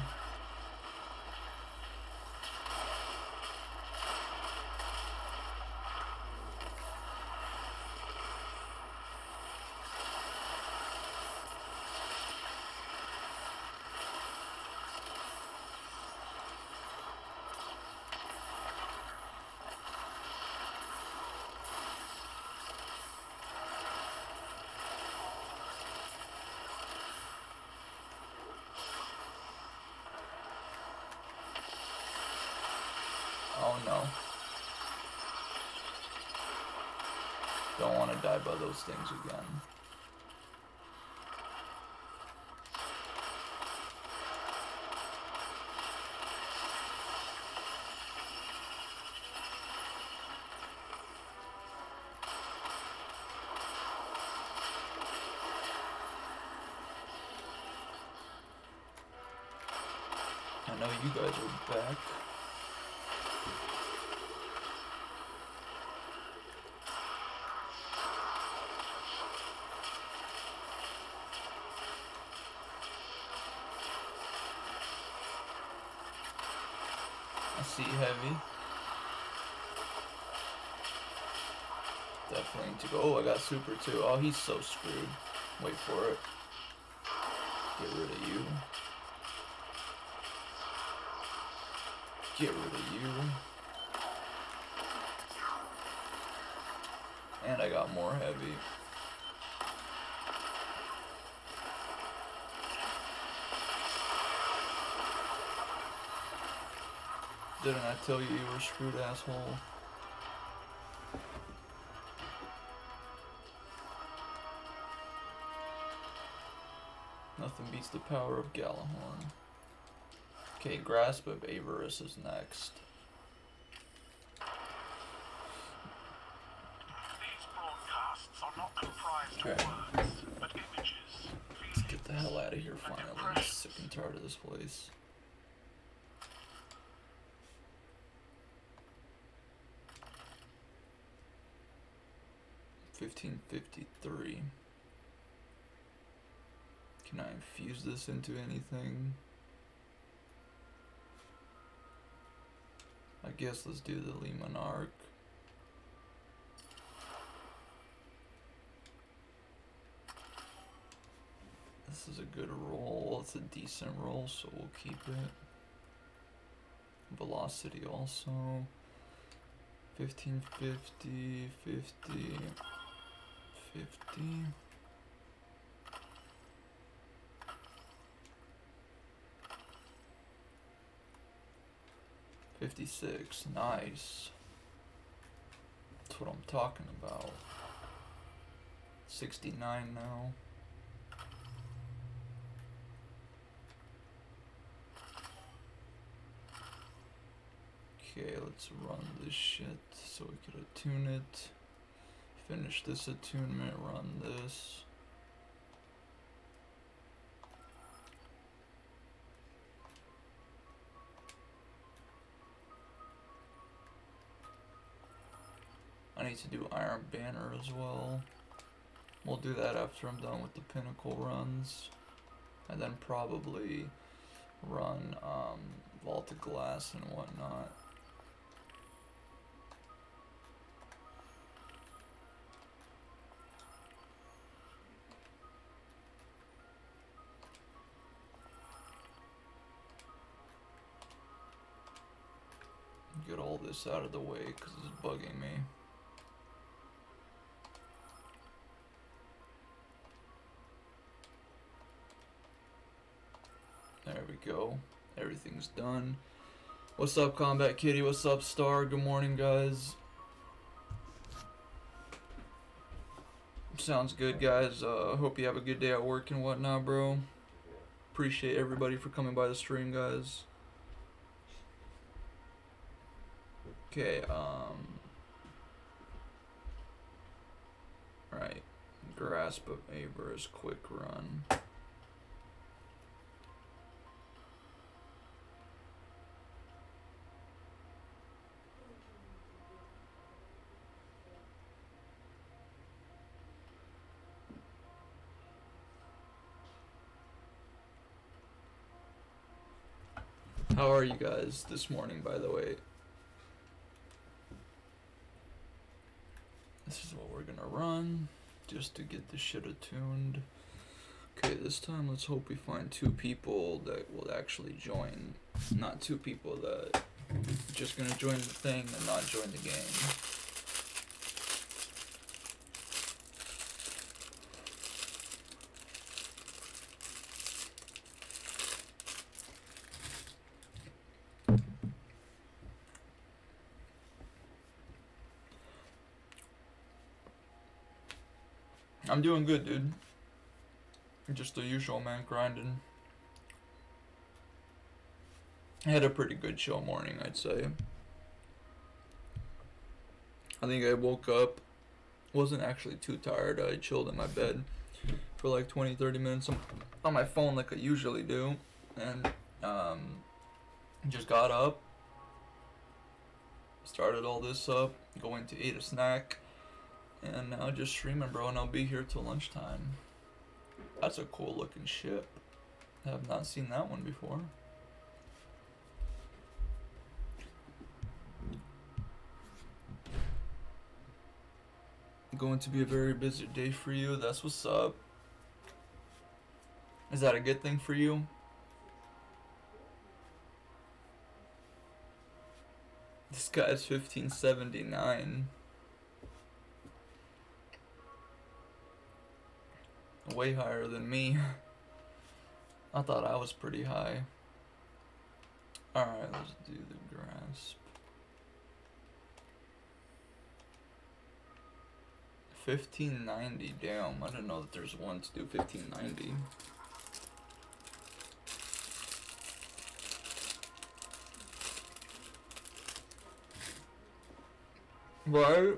Oh no. Don't want to die by those things again. I know you guys are back. I see heavy. Definitely need to go. Oh, I got super too. Oh, he's so screwed. Wait for it. Get rid of you. Get rid of you. And I got more heavy. Didn't I tell you you were screwed, asshole? Nothing beats the power of Gallahorn. Okay, Grasp of Avarice is next. These broadcasts are not comprised Okay. of words, but images. Let's get the hell out of here finally. I'm sick and tired of this place. fifteen fifty-three. Can I infuse this into anything? I guess let's do the Lee Monarch. This is a good roll. It's a decent roll, so we'll keep it. Velocity also. fifteen fifty, fifty, fifty. fifty-six, nice. That's what I'm talking about. sixty-nine now. Okay, let's run this shit so we can attune it. Finish this attunement, run this. I need to do Iron Banner as well. We'll do that after I'm done with the Pinnacle runs. And then probably run um, Vaulted Glass and whatnot. Get all this out of the way because it's bugging me. There we go. Everything's done. What's up, Combat Kitty? What's up, Star? Good morning, guys. Sounds good, guys. Uh, hope you have a good day at work and whatnot, bro. Appreciate everybody for coming by the stream, guys. Okay, um... Right. Grasp of Avarice, quick run. How are you guys this morning, by the way? This is what we're gonna run, just to get this shit attuned. Okay, this time let's hope we find two people that will actually join. Not two people that are just gonna join the thing and not join the game. I'm doing good, dude. Just the usual, man, grinding. I had a pretty good chill morning, I'd say. I think I woke up, wasn't actually too tired. I chilled in my bed for like twenty, thirty minutes on my phone like I usually do. And um, just got up, started all this up, going to eat a snack. And now just streaming, bro, and I'll be here till lunchtime. That's a cool looking ship. I have not seen that one before. Going to be a very busy day for you. That's what's up. Is that a good thing for you? This guy's fifteen seventy-nine. Way higher than me. I thought I was pretty high. Alright, let's do the grasp. fifteen ninety, damn. I didn't know that there's one to do fifteen ninety. Right?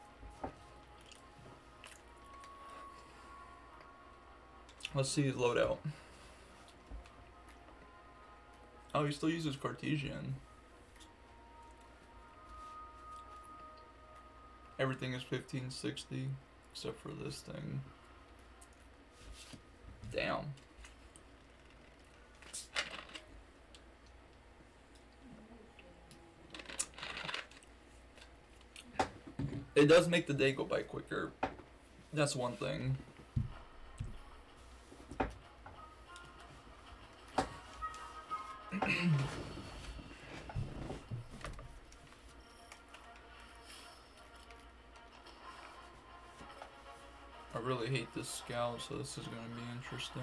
Let's see his loadout. Oh, he still uses Cartesian. Everything is fifteen sixty, except for this thing. Damn. It does make the day go by quicker. That's one thing. I really hate this scout, so this is going to be interesting.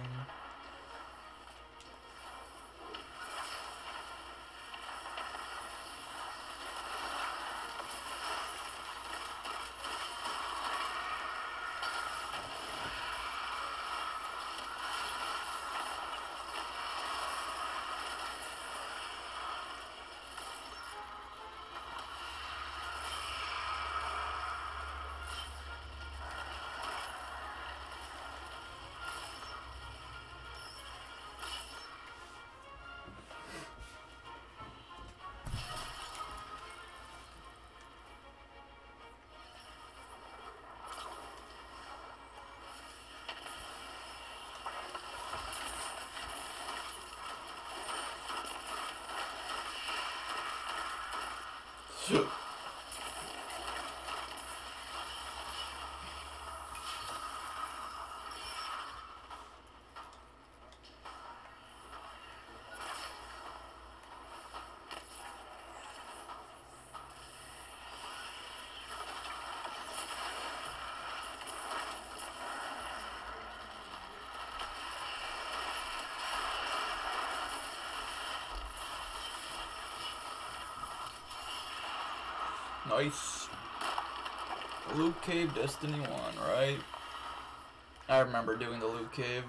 Nice. Loot Cave Destiny one, right? I remember doing the Loot Cave.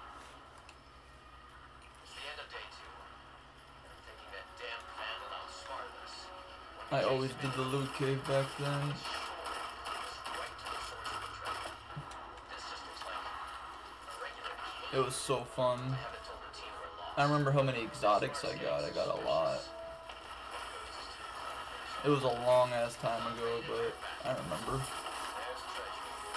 It's the end of day two. I'm thinking that damn vandal outsmarted us. I always did the Loot Cave back then. Right to the source of the treasure. This just looks like a regular key. It was so fun. I haven't told the team we're lost. I remember how many exotics I got. I got a lot. It was a long ass time ago, but I remember. There's treasure.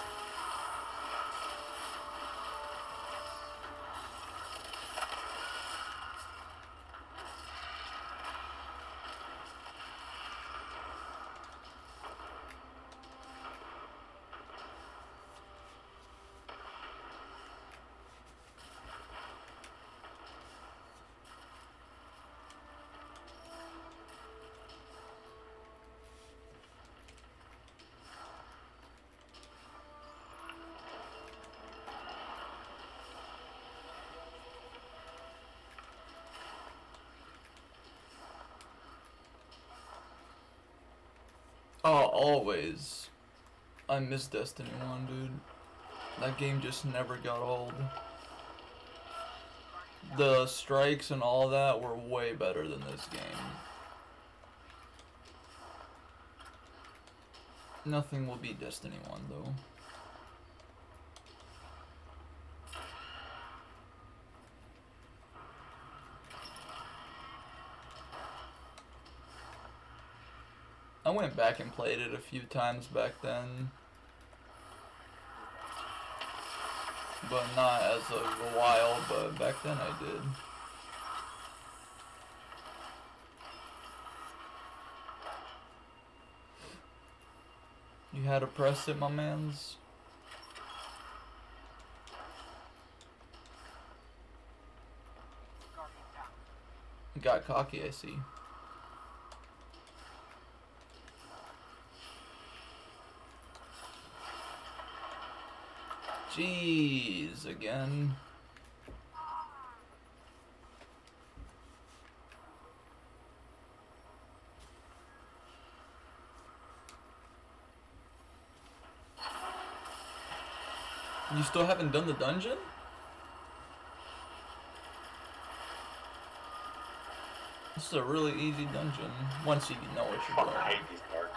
Oh, always. I miss Destiny one, dude. That game just never got old. The strikes and all that were way better than this game. Nothing will beat Destiny one, though. I went back and played it a few times back then, but not as of a while, but back then I did. You had to press it, my mans. Guardian down. Got cocky, I see. Jeez, again. You still haven't done the dungeon? This is a really easy dungeon once you know what you're Fucking doing. hate these parts.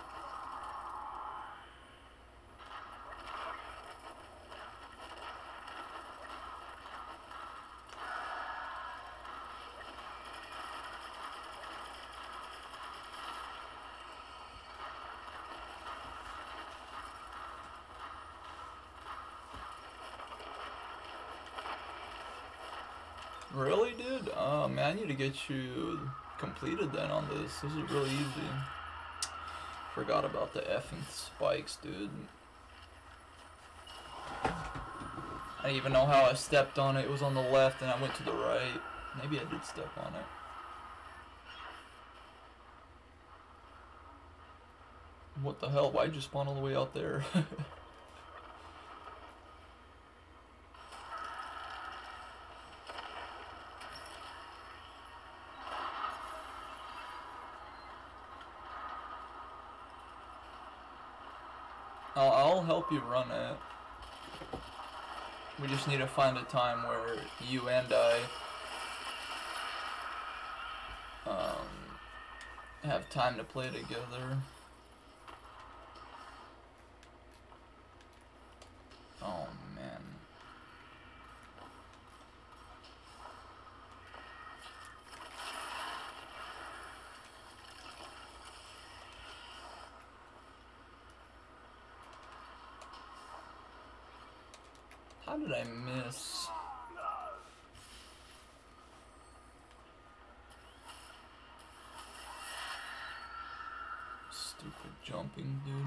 Really, dude? Uh, man, I need to get you completed then on this. This is really easy. Forgot about the effing spikes, dude. I didn't even know how I stepped on it. It was on the left and I went to the right. Maybe I did step on it. What the hell? Why'd you spawn all the way out there? I'll, I'll help you run it. We just need to find a time where you and I um, have time to play together. Oh man. How did I miss? Stupid jumping, dude.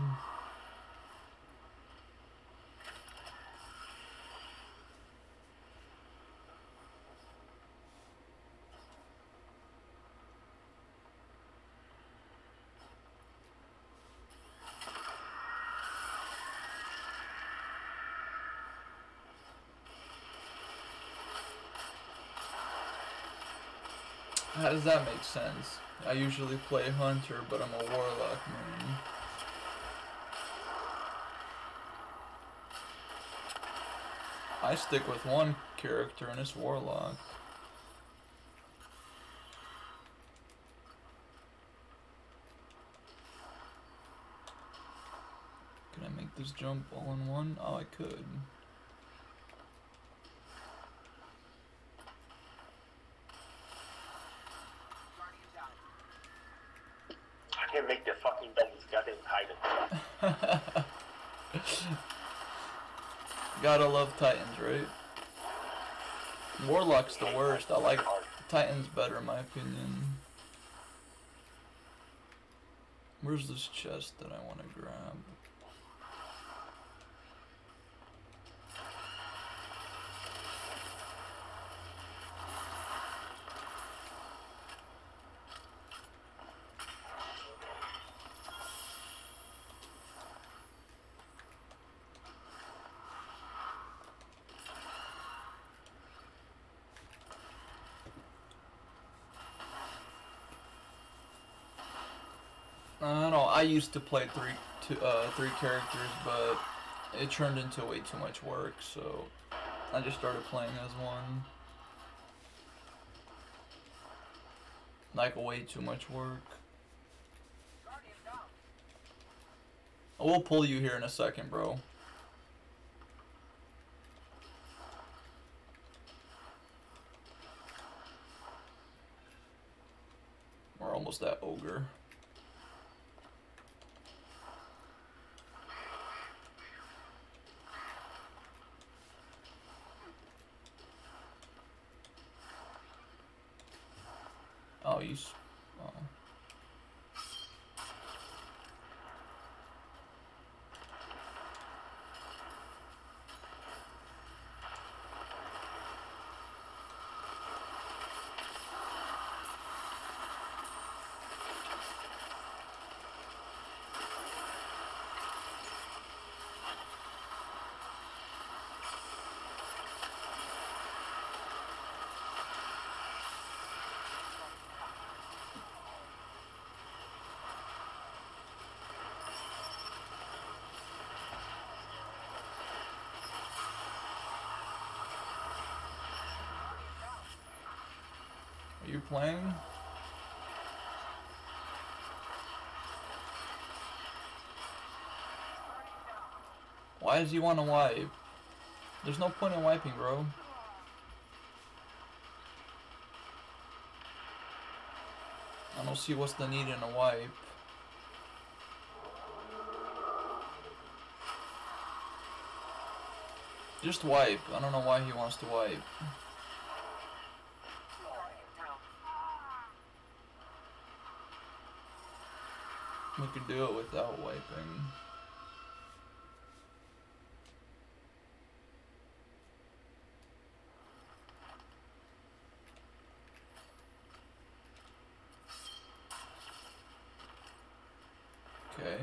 How does that make sense? I usually play Hunter, but I'm a Warlock man. I stick with one character and it's Warlock. Can I make this jump all in one? Oh, I could. I can't make the fucking doubles goddamn Titan. Gotta love Titans, right? Warlock's the worst. I like Titans better in my opinion. Where's this chest that I want to grab? I don't know. I used to play three, two, uh, three characters, but it turned into way too much work, so I just started playing as one. Like way too much work. I will pull you here in a second, bro. We're almost at Ogre. Oh, you. Oh. you're playing? Why does he want to wipe? There's no point in wiping, bro. I don't see what's the need in a wipe. Just wipe. I don't know why he wants to wipe. We could do it without wiping. Okay.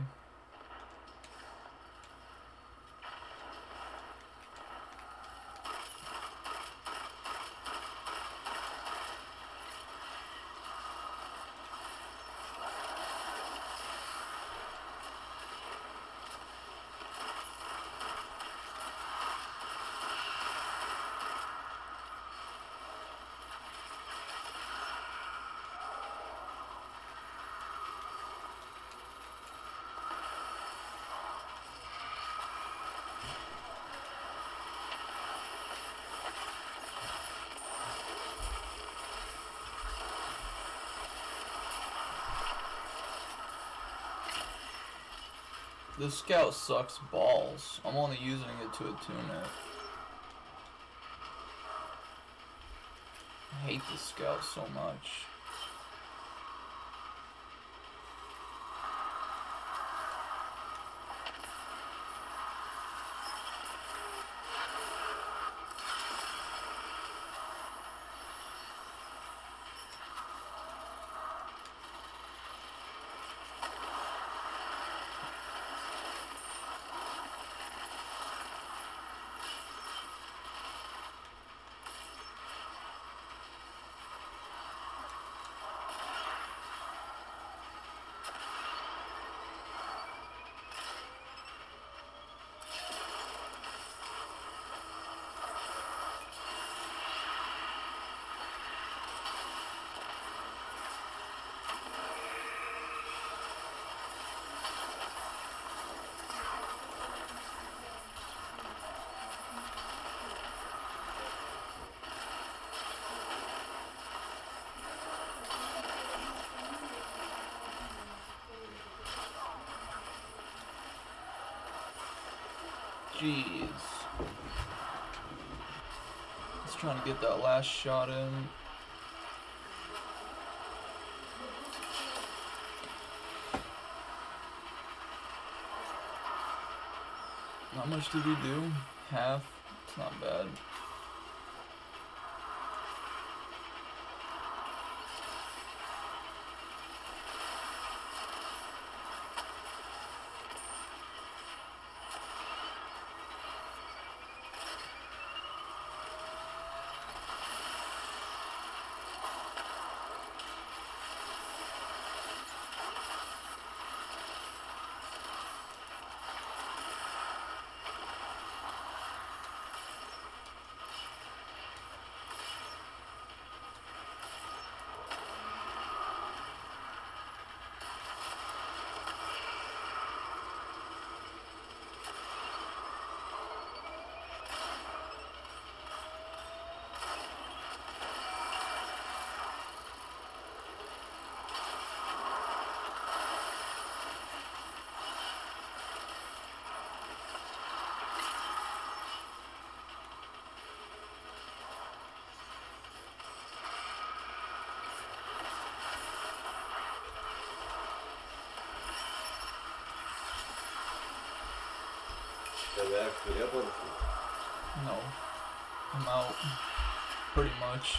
This scout sucks balls. I'm only using it to attune it. I hate this scout so much. Jeez. Just trying to get that last shot in. How much did he do? Half? It's not bad. No. I'm out. Pretty much.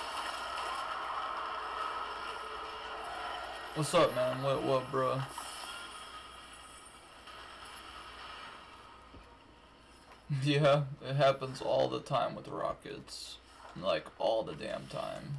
What's up, man? What, what, bro? Yeah, it happens all the time with rockets. Like, all the damn time.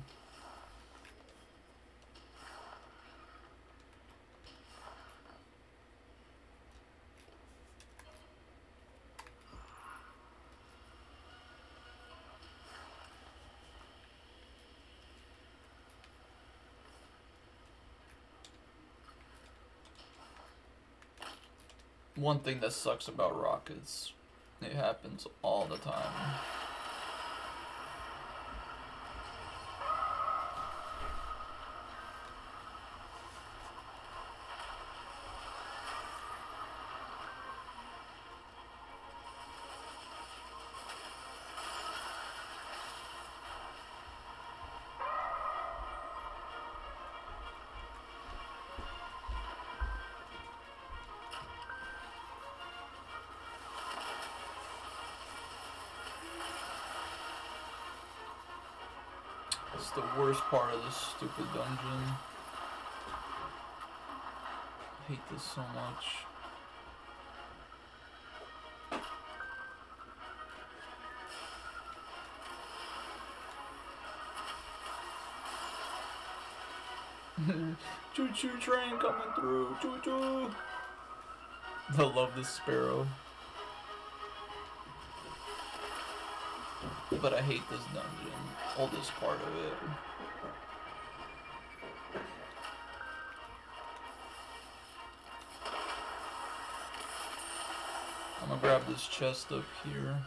One thing that sucks about rockets, it happens all the time. It's the worst part of this stupid dungeon. I hate this so much. Choo choo train coming through, choo choo. I love this sparrow. But I hate this dungeon, all this part of it. I'm gonna grab this chest up here.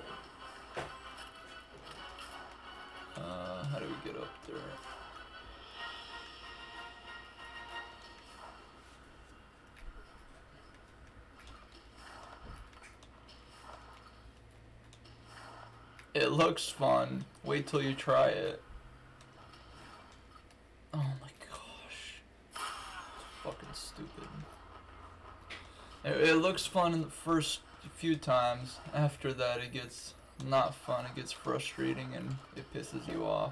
Uh, how do we get up there? It looks fun. Wait till you try it. Oh my gosh. It's fucking stupid. It, it looks fun in the first few times. After that it gets not fun. It gets frustrating and it pisses you off.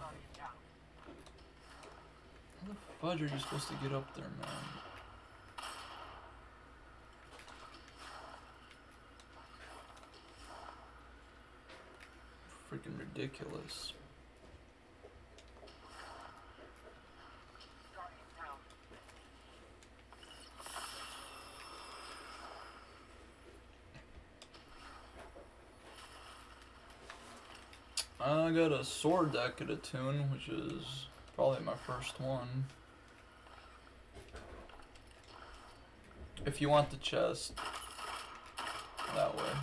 How the fudge are you supposed to get up there, man? Freaking ridiculous. I got a sword that could attune, which is probably my first one. If you want the chest, that way.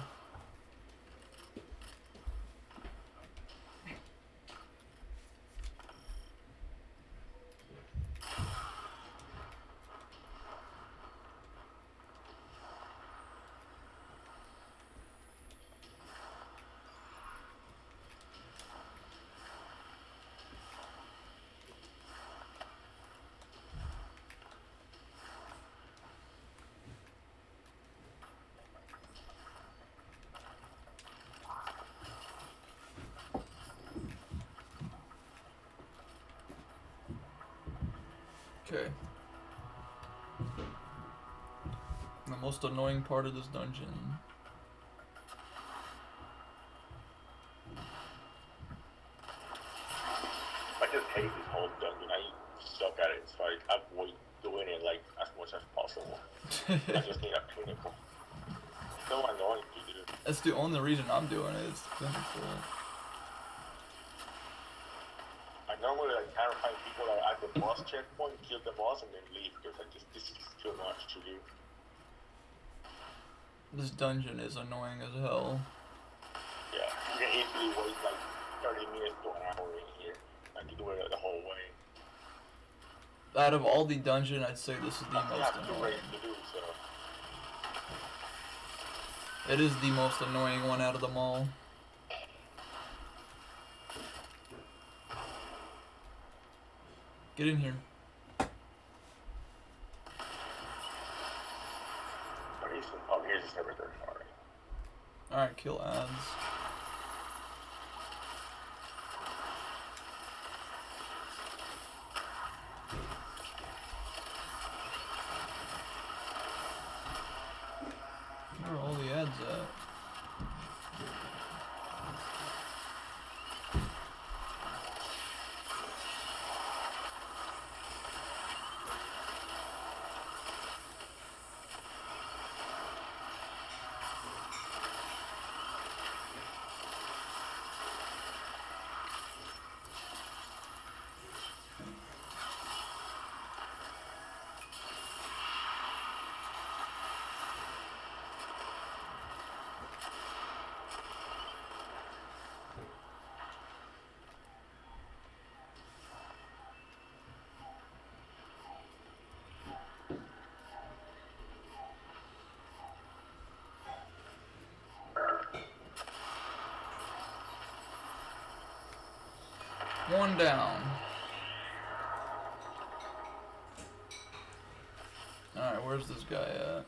Okay. The most annoying part of this dungeon. I just hate this whole dungeon. I suck at it, so I avoid doing it like as much as possible. I just need a clinical. It's so annoying to do. That's the only reason I'm doing it. It's clinical. I normally like try to find people that are at the boss checkpoint, kill the boss, and then leave because I just this is too much to do. This dungeon is annoying as hell. Yeah, you can easily wait like thirty minutes to an hour in here. I can do it the whole way. Out of all the dungeons, I'd say this is the I most have two annoying. ways to do so. It is the most annoying one out of them all. Get in here. Oh, here's the servitor. Alright. Alright, kill ads. Where are all the ads at? One down. Alright, where's this guy at?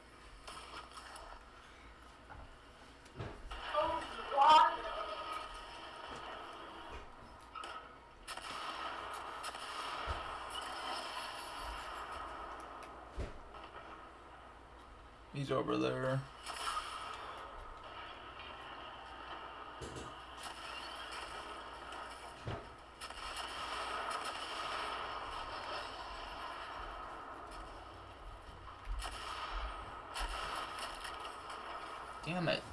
He's over there. Damn it.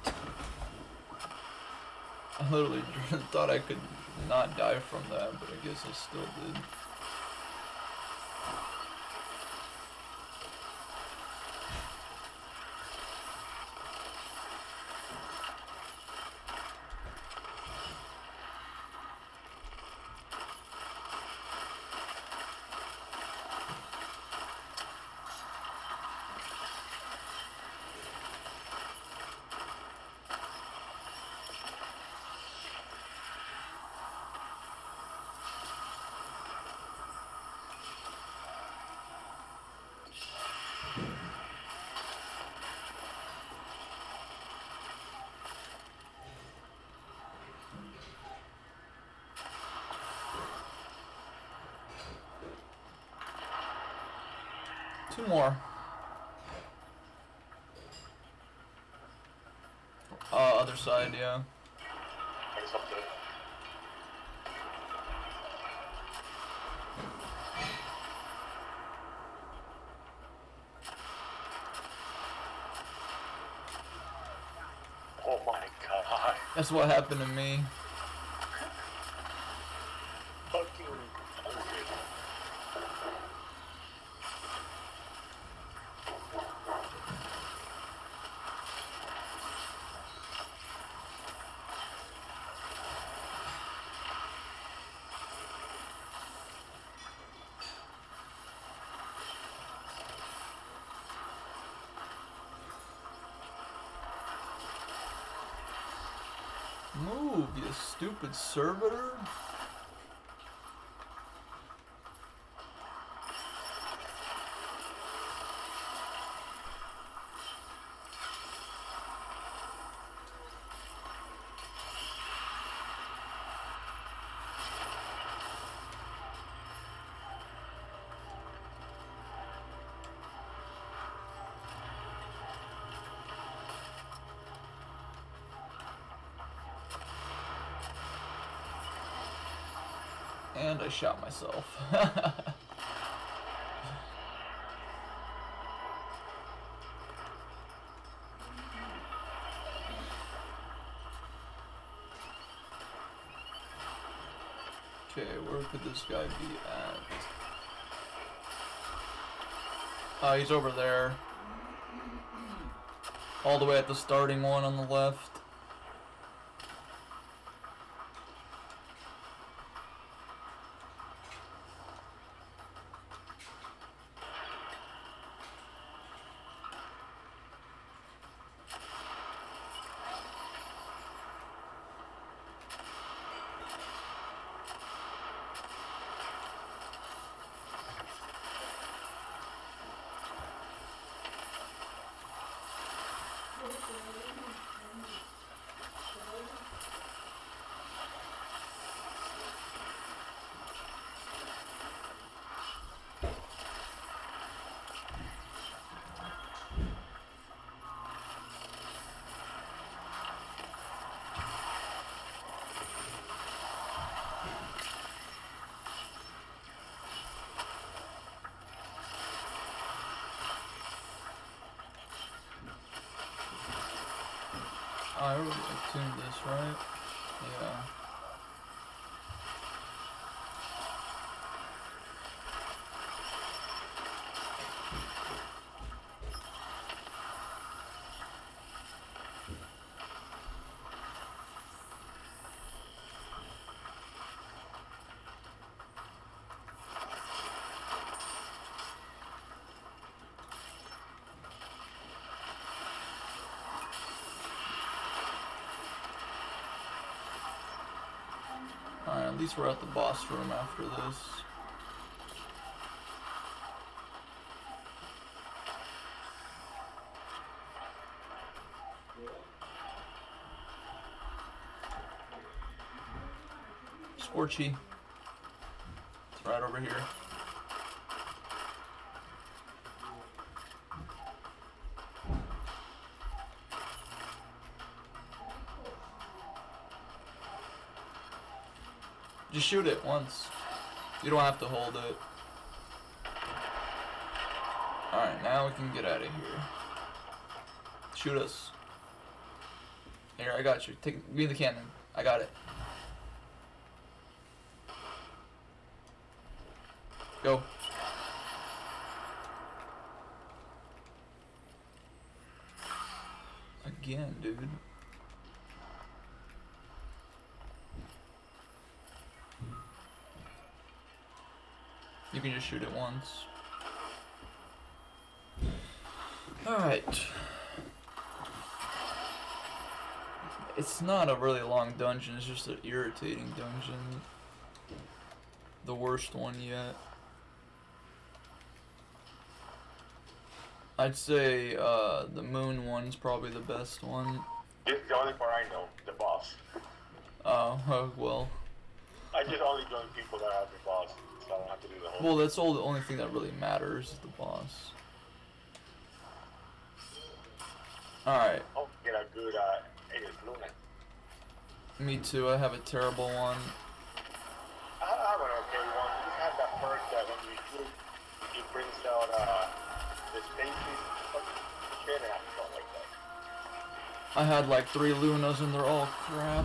I literally thought I could not die from that, but I guess I still did. Two more. Uh, other side, yeah. Thanks up there. Oh my god. That's what happened to me. Fucking hungry. Move, you stupid servitor. And I shot myself. Okay, where could this guy be at? Oh, he's over there. All the way at the starting one on the left. Oh, I already tuned this, right? Yeah. Alright, at least we're at the boss room after this. Scorchy. It's right over here. Just shoot it once. You don't have to hold it. Alright, now we can get out of here. Shoot us. Here, I got you. Take be the cannon. I got it. Go. Again, dude. You can just shoot it once. Alright. It's not a really long dungeon, it's just an irritating dungeon. The worst one yet. I'd say uh, the moon one's probably the best one. This is the only part I know, the boss. Oh, uh, well. I just only join people that have the boss, so I don't have to do the whole Well, that's all the only thing that really matters is the boss. Alright. Oh, get a good uh, Aegis Luna. Me too, I have a terrible one. I have an okay one. You have that perk that when you shoot, it brings out uh, the spaces. Shit, I don't like that. I had like three Lunas and they're all crap.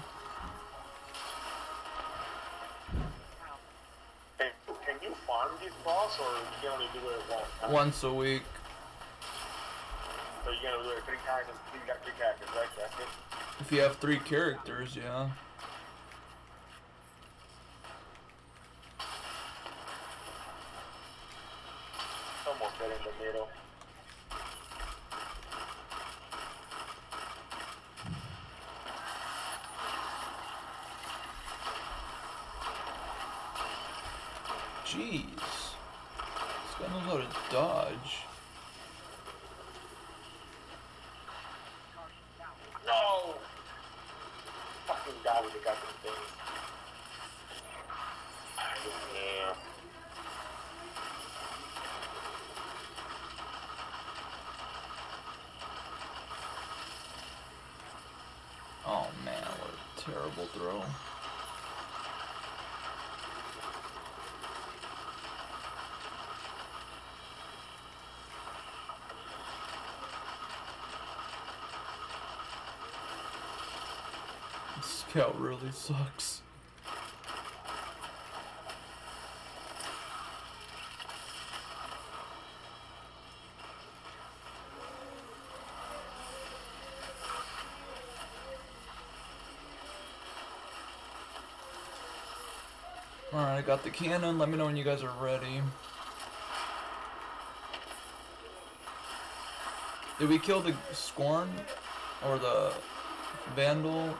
Can, can you farm this boss, or you can only do it once? Huh? Once a week. So you're gonna do it three times and three, three characters, right? That's it? If you have three characters, yeah. Almost dead in the middle. Jeez. This guy knows how to dodge. No! Fucking die with the goddamn thing. Yeah. Oh man, what a terrible throw. This scout really sucks. Alright, I got the cannon. Let me know when you guys are ready. Did we kill the Scorn? Or the Vandal?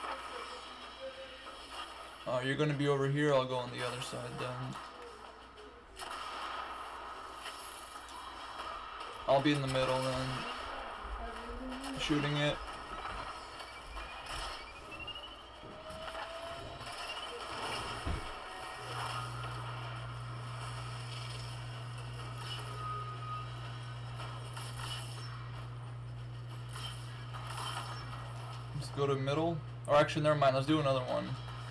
Oh, you're gonna be over here, I'll go on the other side then. I'll be in the middle then. Shooting it. Let's go to middle. Or actually, never mind, let's do another one.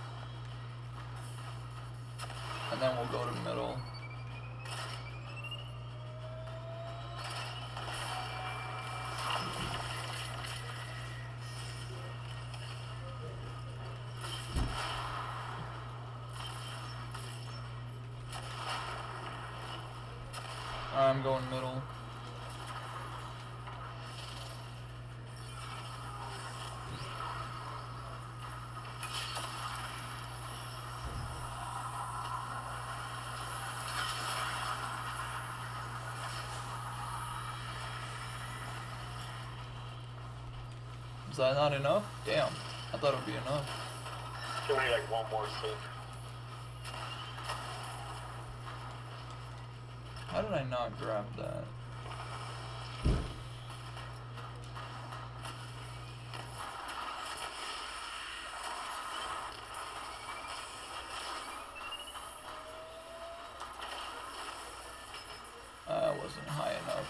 And then we'll go to middle. I'm going middle. Is that not enough? Damn, I thought it would be enough. Still need like one more sync. How did I not grab that? Uh, wasn't high enough.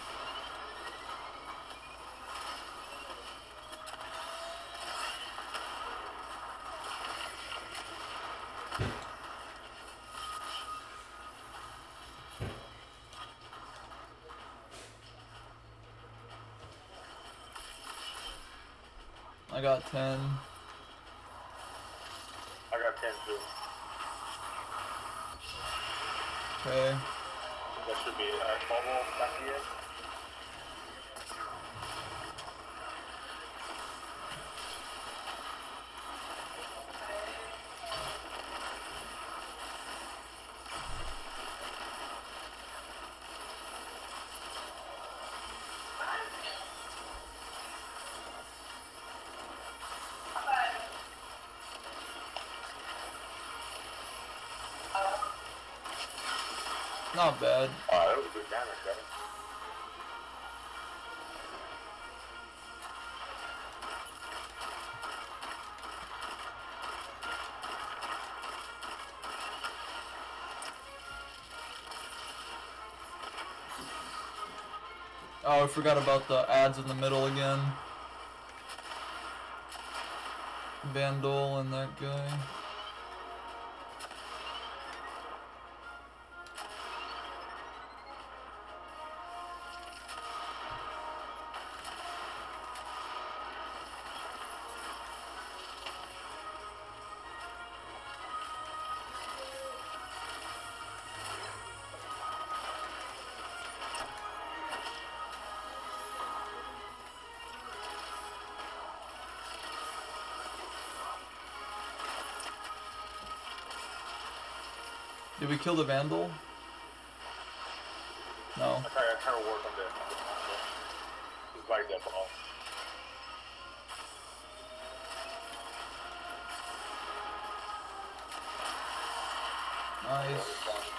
I got ten. I got ten too. Okay. That should be a bubble back here. Not bad. Oh, that was a good damage, Kevin. Oh, I forgot about the ads in the middle again. Vandal and that guy. Did we kill the Vandal? No. I try, I try to work on that. Just like that ball. Nice.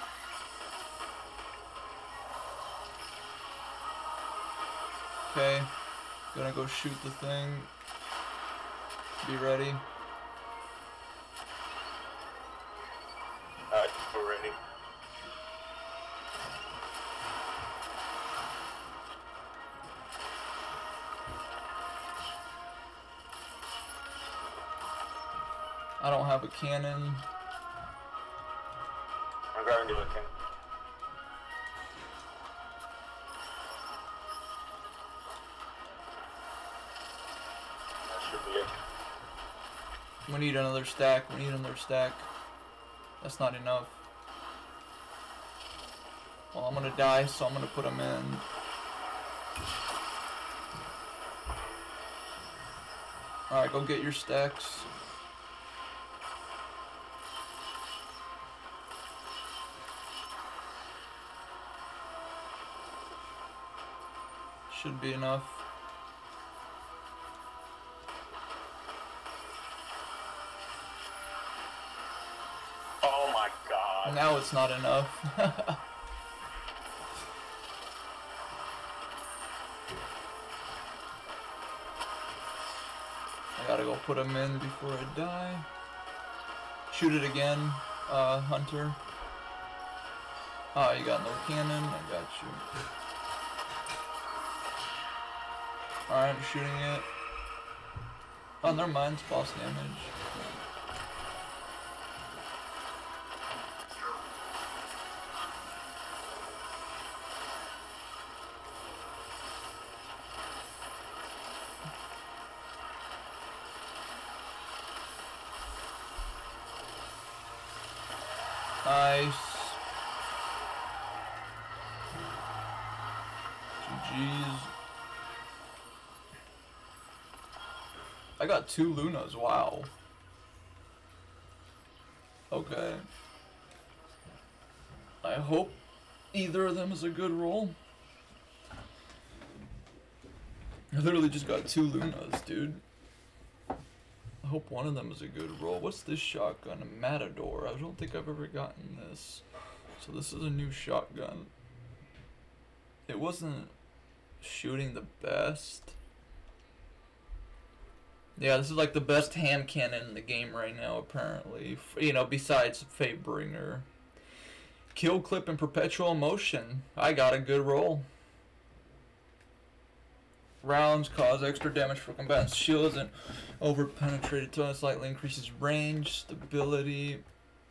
Okay. Gonna go shoot the thing. Be ready. Alright, we're ready. I don't have a cannon. I'm grabbing the other thing. That should be it. We need another stack. We need another stack. That's not enough. Well, I'm gonna die, so I'm gonna put them in. Alright, go get your stacks. Should be enough. Oh my god. Now it's not enough. I gotta go put them in before I die. Shoot it again, uh, Hunter. Oh, you got no cannon? I got you. Alright, I'm shooting it. Oh, never mind, it's boss damage. Nice. G G's. I got two Lunas, wow. Okay. I hope either of them is a good roll. I literally just got two Lunas, dude. I hope one of them is a good roll. What's this shotgun? A Matador. I don't think I've ever gotten this. So this is a new shotgun. It wasn't shooting the best. Yeah, this is like the best hand cannon in the game right now, apparently. You know, besides Fatebringer. Kill clip and perpetual motion. I got a good roll. Rounds cause extra damage for combatants' shields and over penetrated to slightly increases range, stability.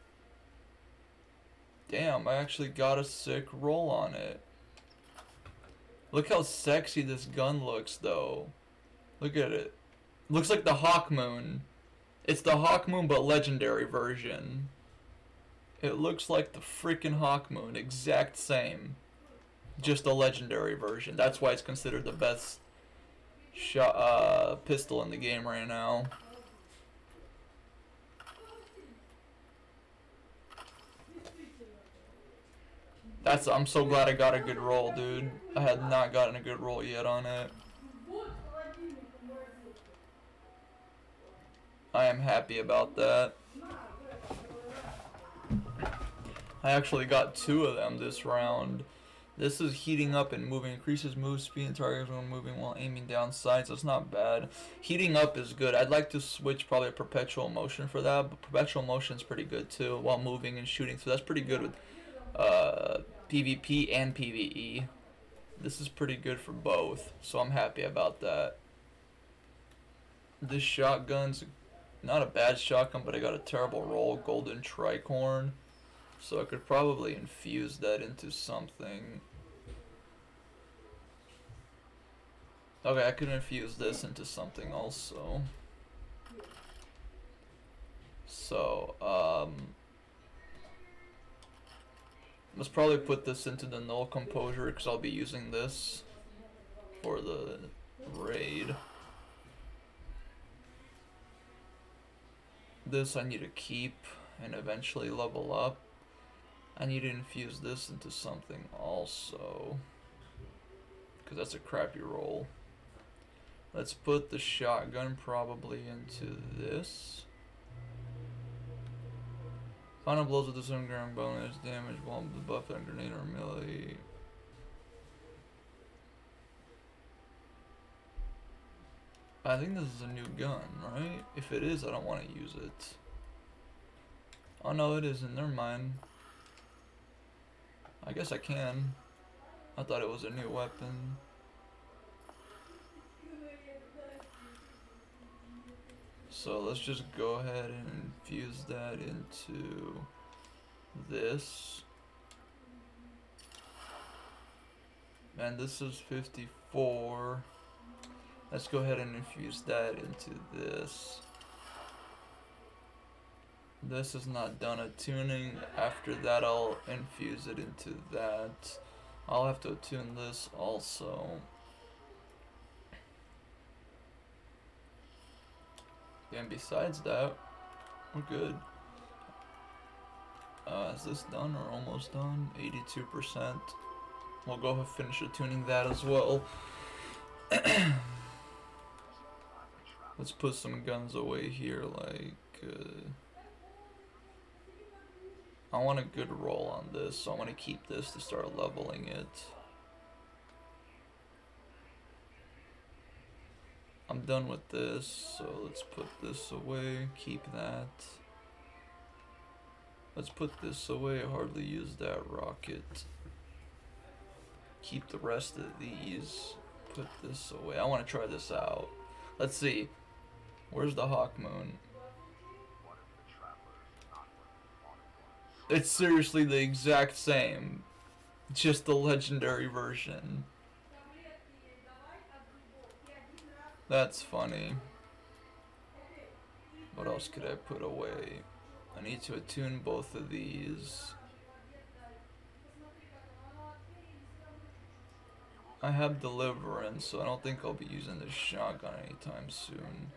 Damn, I actually got a sick roll on it. Look how sexy this gun looks, though. Look at it. Looks like the Hawk Moon. It's the Hawk Moon, but legendary version. It looks like the freaking Hawk Moon, exact same. Just a legendary version. That's why it's considered the best shot uh, pistol in the game right now. That's. I'm so glad I got a good roll, dude. I had not gotten a good roll yet on it. I am happy about that. I actually got two of them this round. This is heating up and moving. Increases move speed and targets when moving while aiming down sights. That's not bad. Heating up is good. I'd like to switch probably a perpetual motion for that, but perpetual motion is pretty good too while moving and shooting. So that's pretty good with uh, PvP and PvE. This is pretty good for both, so I'm happy about that. This shotgun's not a bad shotgun, but I got a terrible roll. Golden tricorn. So I could probably infuse that into something. Okay, I could infuse this into something also. So, um... let's probably put this into the Null Composure, because I'll be using this for the raid. This I need to keep and eventually level up. I need to infuse this into something also, because that's a crappy roll. Let's put the shotgun probably into this. Final blows with the seven gram bonus damage while the buff and grenade or melee. I think this is a new gun, right? If it is, I don't want to use it. Oh no, it isn't. Never mind. I guess I can. I thought it was a new weapon. So let's just go ahead and infuse that into this. And this is fifty-four. Let's go ahead and infuse that into this. This is not done attuning. After that, I'll infuse it into that. I'll have to attune this also. And besides that, we're good. Uh, is this done or almost done? eighty-two percent. We'll go ahead and finish attuning that as well. Let's put some guns away here, like... Uh, I want a good roll on this, so I want to keep this to start leveling it. I'm done with this, so let's put this away, keep that. Let's put this away, I hardly use that rocket. Keep the rest of these, put this away. I want to try this out. Let's see, where's the Hawk Moon? It's seriously the exact same, just the legendary version. That's funny. What else could I put away? I need to attune both of these. I have Deliverance, so I don't think I'll be using this shotgun anytime soon.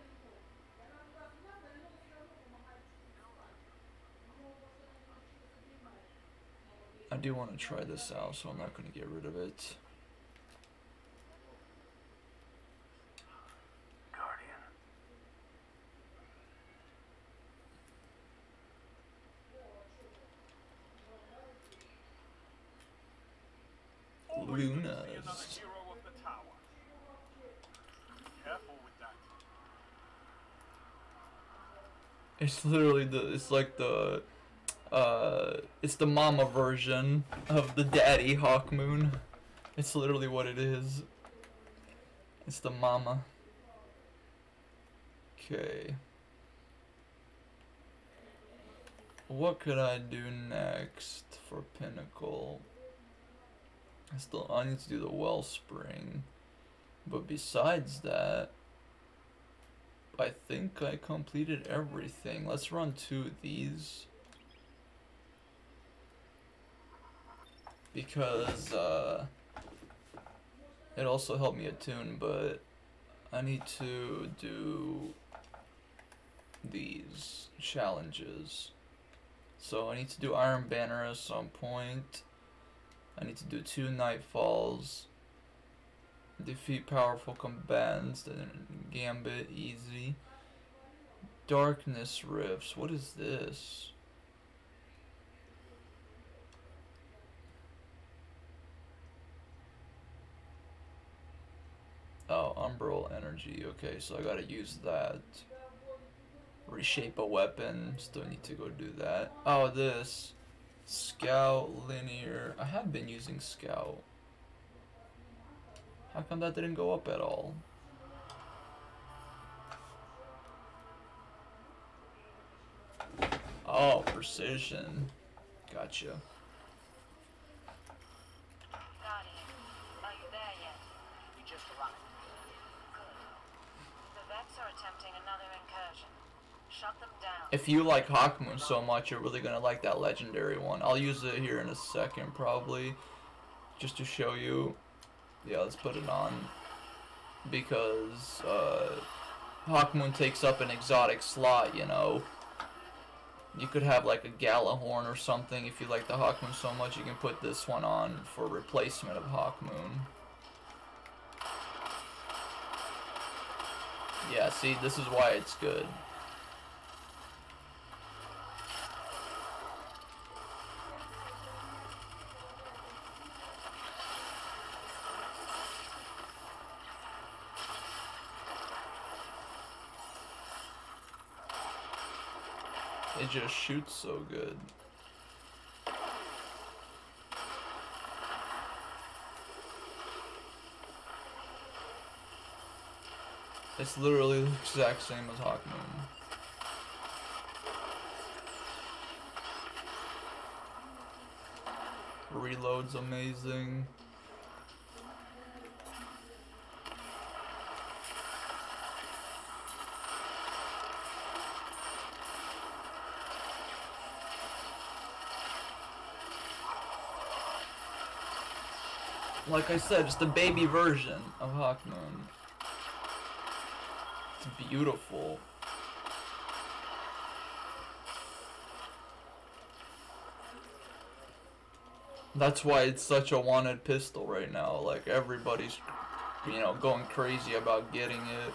I do want to try this out, so I'm not going to get rid of it. Guardian. Another Lunas. hero of the tower. Careful with that. It's literally the, it's like the, uh, it's the mama version of the daddy Hawkmoon. It's literally what it is. It's the mama. Okay. What could I do next for Pinnacle? I still, I need to do the Wellspring. But besides that, I think I completed everything. Let's run two of these. Because, uh, it also helped me attune, but I need to do these challenges. So I need to do Iron Banner at some point. I need to do two Nightfalls. Defeat powerful combatants, then Gambit, easy. Darkness Rifts, what is this? Oh, Umbral Energy, okay, so I gotta use that. Reshape a weapon, still need to go do that. Oh, this. Scout, Linear, I have been using Scout. How come that didn't go up at all? Oh, Precision. Gotcha. Guardian, are you there yet? We just arrived. Good. The Vex are attempting another incursion. Shut them down. If you like Hawkmoon so much, you're really gonna like that legendary one. I'll use it here in a second, probably, just to show you. Yeah, let's put it on. Because, uh, Hawkmoon takes up an exotic slot, you know. You could have like a Galahorn or something. If you like the Hawkmoon so much, you can put this one on for replacement of Hawkmoon. Yeah, see, this is why it's good. It just shoots so good. It's literally the exact same as Hawkmoon. Reload's amazing. Like I said, it's the baby version of Hawkmoon. It's beautiful. That's why it's such a wanted pistol right now. Like, everybody's, you know, going crazy about getting it.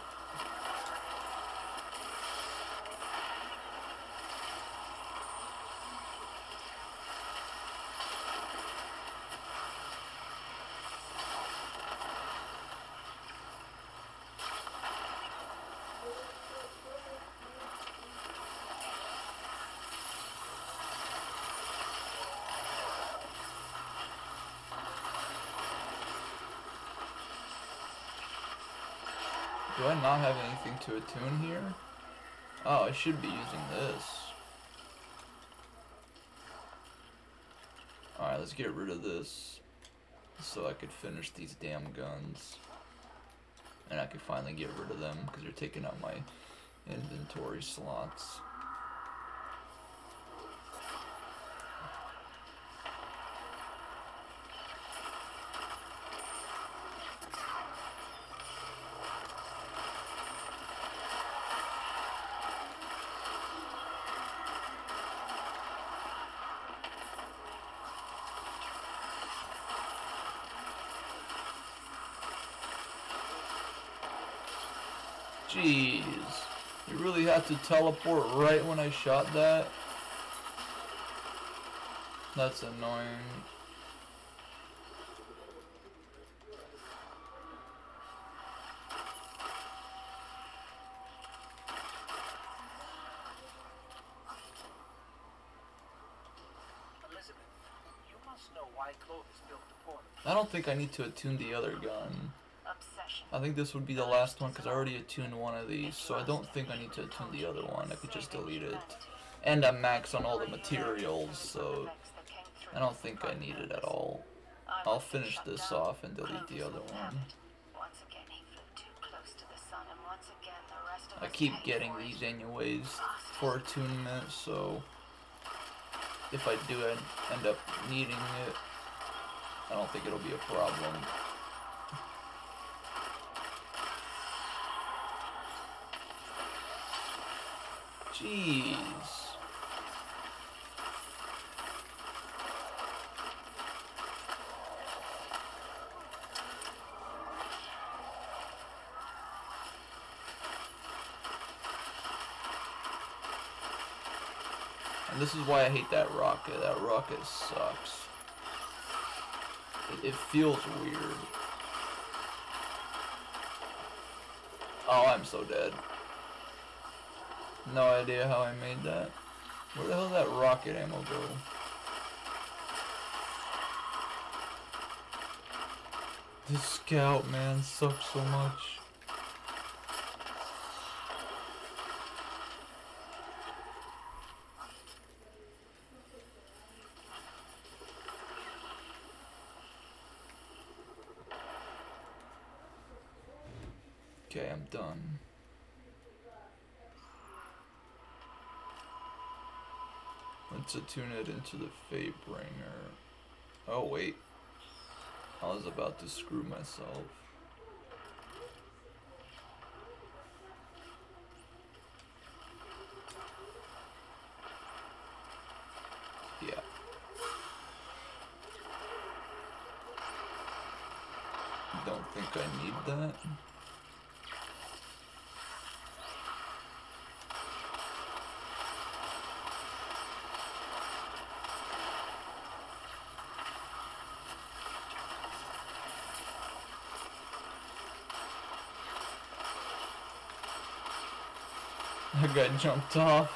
Do I not have anything to attune here? Oh, I should be using this. Alright, let's get rid of this. So I could finish these damn guns. And I could finally get rid of them, because they're taking up my inventory slots. Jeez, you really had to teleport right when I shot that? That's annoying. why Clovis built the portal. I don't think I need to attune the other gun. Obsession. I think this would be the last one because I already attuned one of these, so I don't think I need to attune the other one. I could just delete it. And I'm max on all the materials, so I don't think I need it at all. I'll finish this off and delete the other one. Once again, he flew too close to the sun, and once again, the rest of I us keep paid getting for it. these anyways for attunement, so if I do end end up needing it, I don't think it'll be a problem. Jeez. And this is why I hate that rocket. That rocket sucks. It, it feels weird. Oh, I'm so dead. No idea how I made that. Where the hell did that rocket ammo go? This scout, man, sucks so much. Okay, I'm done. Let's attune it into the Fatebringer. Oh wait, I was about to screw myself. Yeah. Don't think I need that. I got jumped off.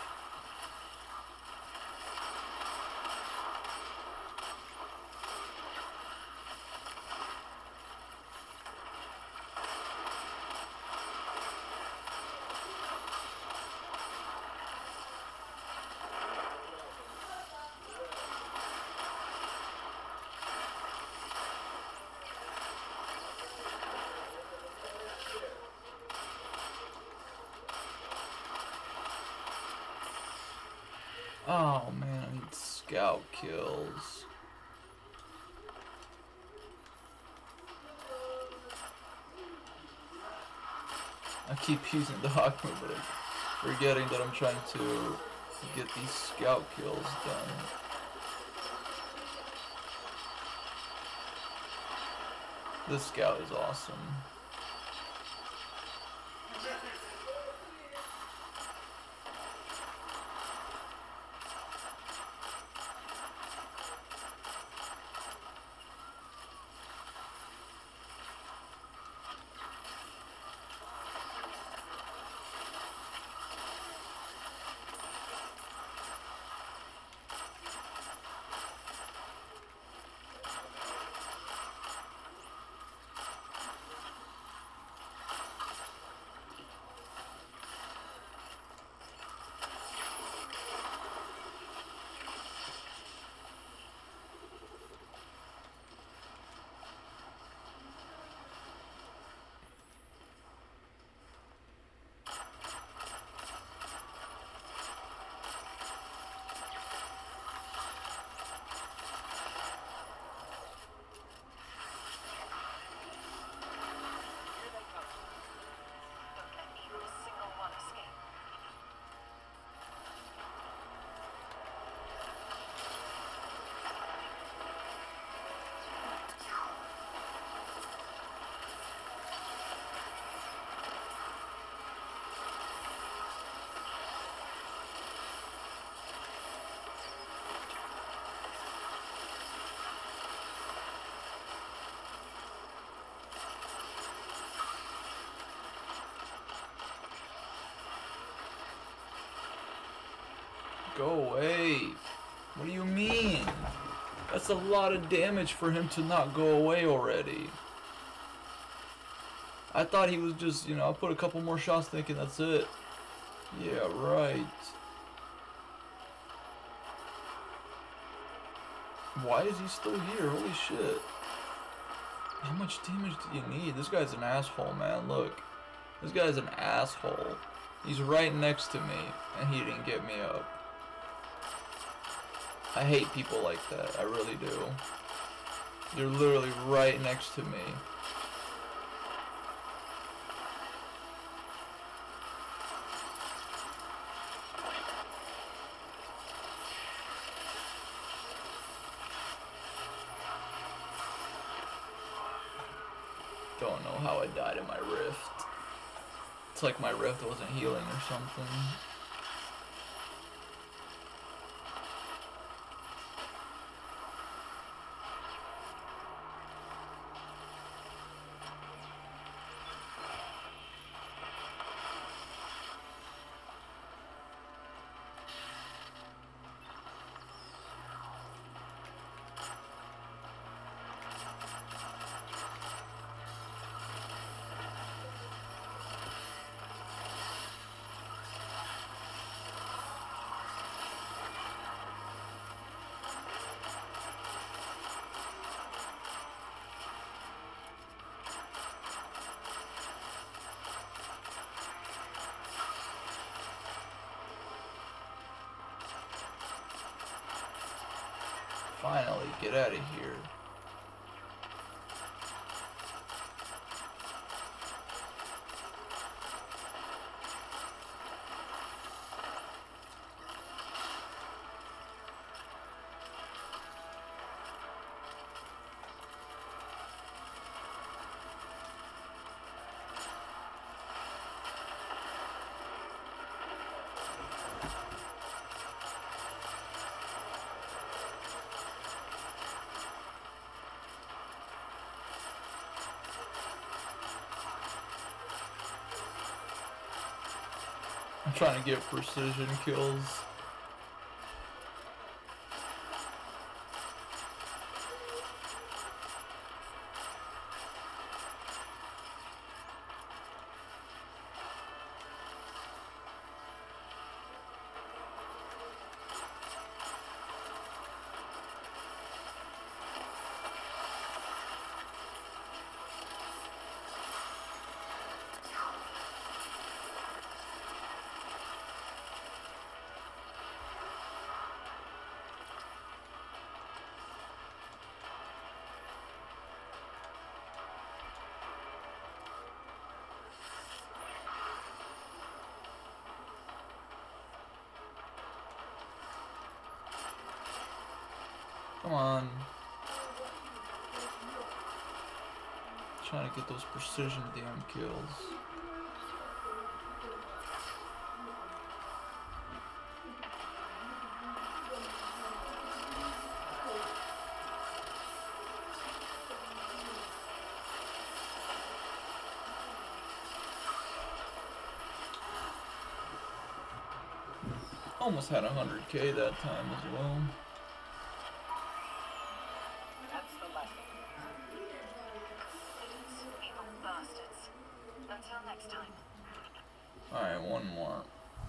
Oh man, I need scout kills. I keep using the hawk move, but I'm forgetting that I'm trying to get these scout kills done. This scout is awesome. Go away. What do you mean? That's a lot of damage for him to not go away already. I thought he was just, you know, I put a couple more shots thinking that's it. Yeah, right. Why is he still here? Holy shit. How much damage do you need? This guy's an asshole, man. Look. This guy's an asshole. He's right next to me, and he didn't get me up. I hate people like that. I really do. You're literally right next to me. Don't know how I died in my rift. It's like my rift wasn't healing or something. Finally, get out of here. I'm trying to get precision kills. Come on. Trying to get those precision damn kills. Almost had one hundred K that time as well. Alright, one more.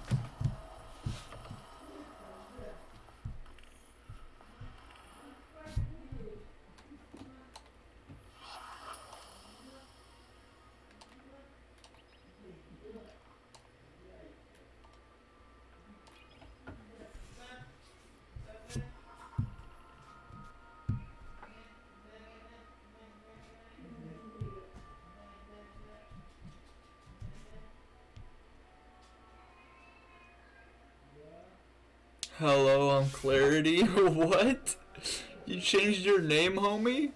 Hello, I'm Clarity. What? You changed your name, homie?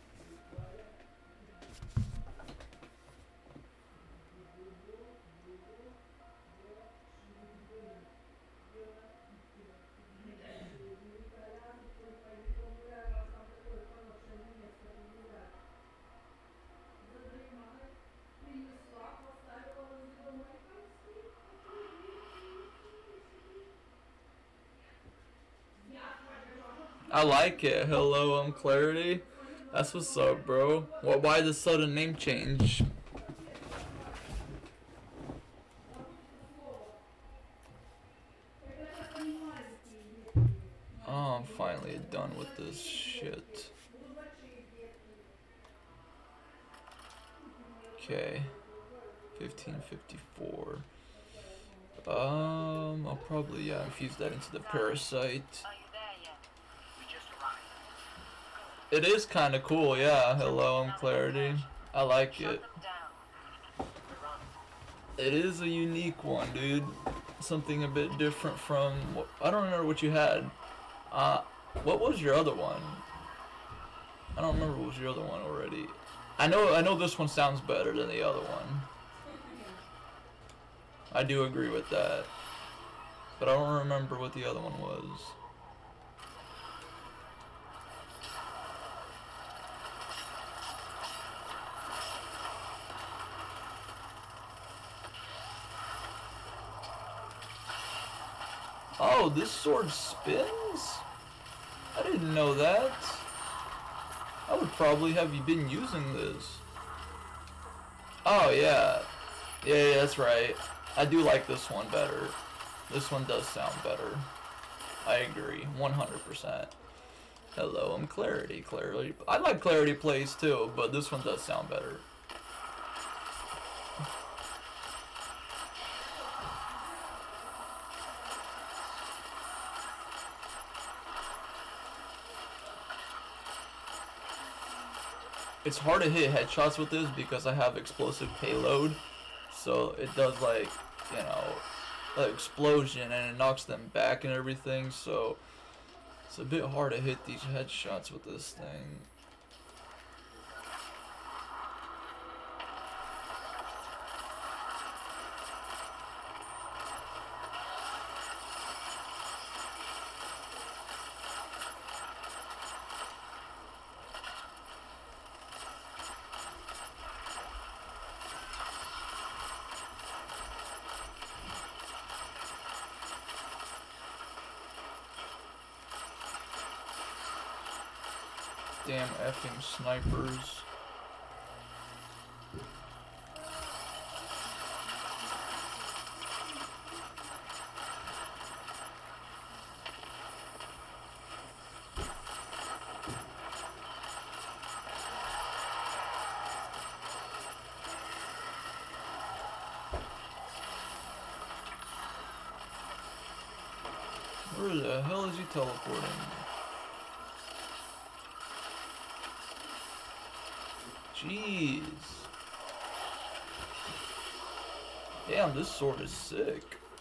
I like it. Hello, I'm Clarity. That's what's up, bro. Well, why the sudden name change? Oh, I'm finally done with this shit. Okay. fifteen fifty-four. Um, I'll probably, yeah, infuse that into the parasite. Are you there yet? We just arrived. It is kind of cool, yeah. Hello, I'm Clarity. I like Shut it. them down. We're on it. It is a unique one, dude. Something a bit different from, I don't remember what you had. Uh, what was your other one? I don't remember what was your other one already. I know, I know this one sounds better than the other one. I do agree with that. But I don't remember what the other one was. Oh, this sword spins? I didn't know that. I would probably have you been using this. Oh, yeah. Yeah, yeah, that's right. I do like this one better. This one does sound better. I agree, one hundred percent. Hello, I'm Clarity. Clarity. I like Clarity plays too, but this one does sound better. It's hard to hit headshots with this because I have explosive payload. So it does like, you know, an explosion and it knocks them back and everything. So it's a bit hard to hit these headshots with this thing. Damn effing snipers. Where the hell is he teleporting? Jeez. Damn, this sword is sick.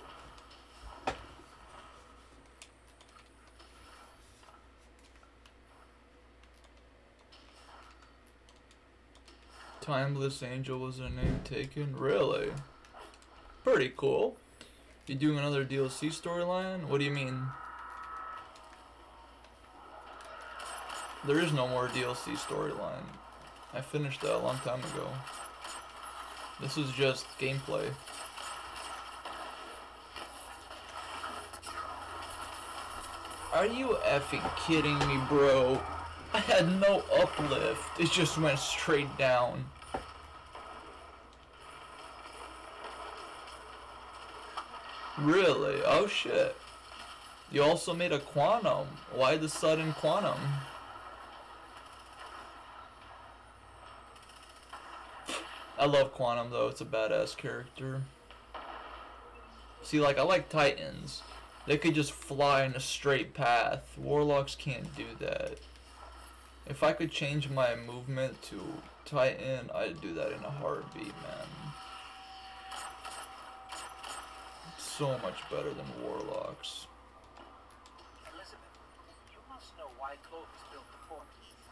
Timeless Angel was her name taken? Really? Pretty cool. You doing another D L C storyline? What do you mean? There is no more D L C storyline. I finished that a long time ago. This is just gameplay. Are you effing kidding me, bro? I had no uplift. It just went straight down. Really? Oh shit. You also made a Quantum. Why the sudden Quantum? I love Quantum though, it's a badass character. See, like, I like Titans. They could just fly in a straight path. Warlocks can't do that. If I could change my movement to Titan, I'd do that in a heartbeat, man. It's so much better than Warlocks. Elizabeth, you must know why Clovis built the fort.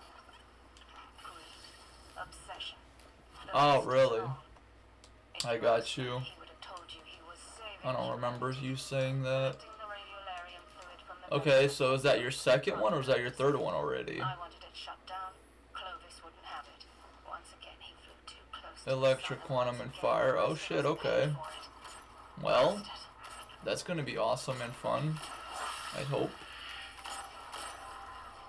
Obsession. Oh, really? I got you. I don't remember you saying that. Okay, so is that your second one or is that your third one already? I wanted it shut down. Clovis wouldn't have it. Once again, he flew too close to Electric, Quantum, and Fire. Oh shit, okay. Well, that's gonna be awesome and fun. I hope.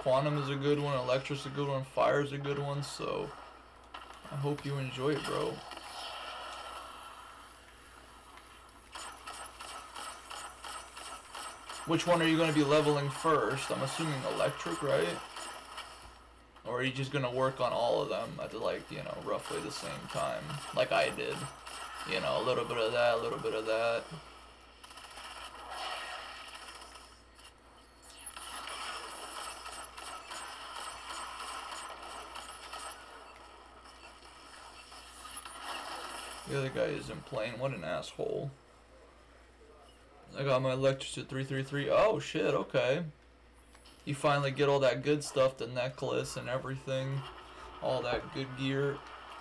Quantum is a good one, Electra's a good one, Fire's a good one, so I hope you enjoy it, bro. Which one are you going to be leveling first? I'm assuming Electric, right? Or are you just going to work on all of them at the, like, you know, roughly the same time, like I did? You know, a little bit of that, a little bit of that. The other guy isn't playing. What an asshole. I got my Electric at three three three. Oh shit, okay. You finally get all that good stuff, the necklace and everything. All that good gear.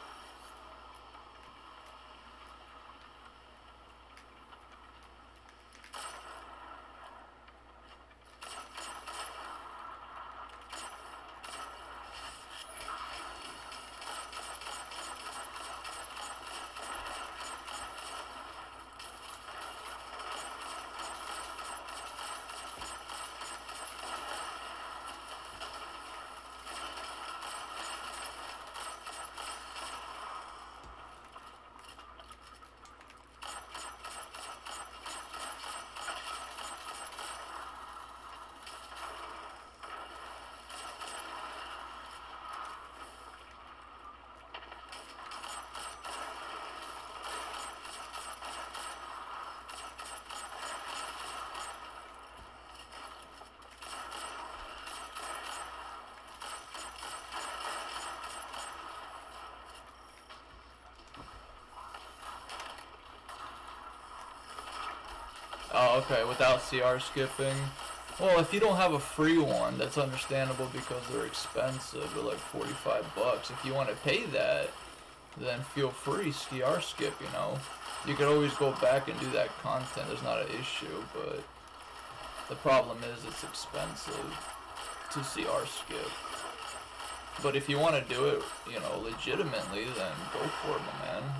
Oh, okay, without C R skipping. Well, if you don't have a free one, that's understandable because they're expensive. They're like forty-five bucks. If you want to pay that, then feel free, C R skip, you know. You could always go back and do that content. There's not an issue, but the problem is it's expensive to C R skip. But if you want to do it, you know, legitimately, then go for it, my man.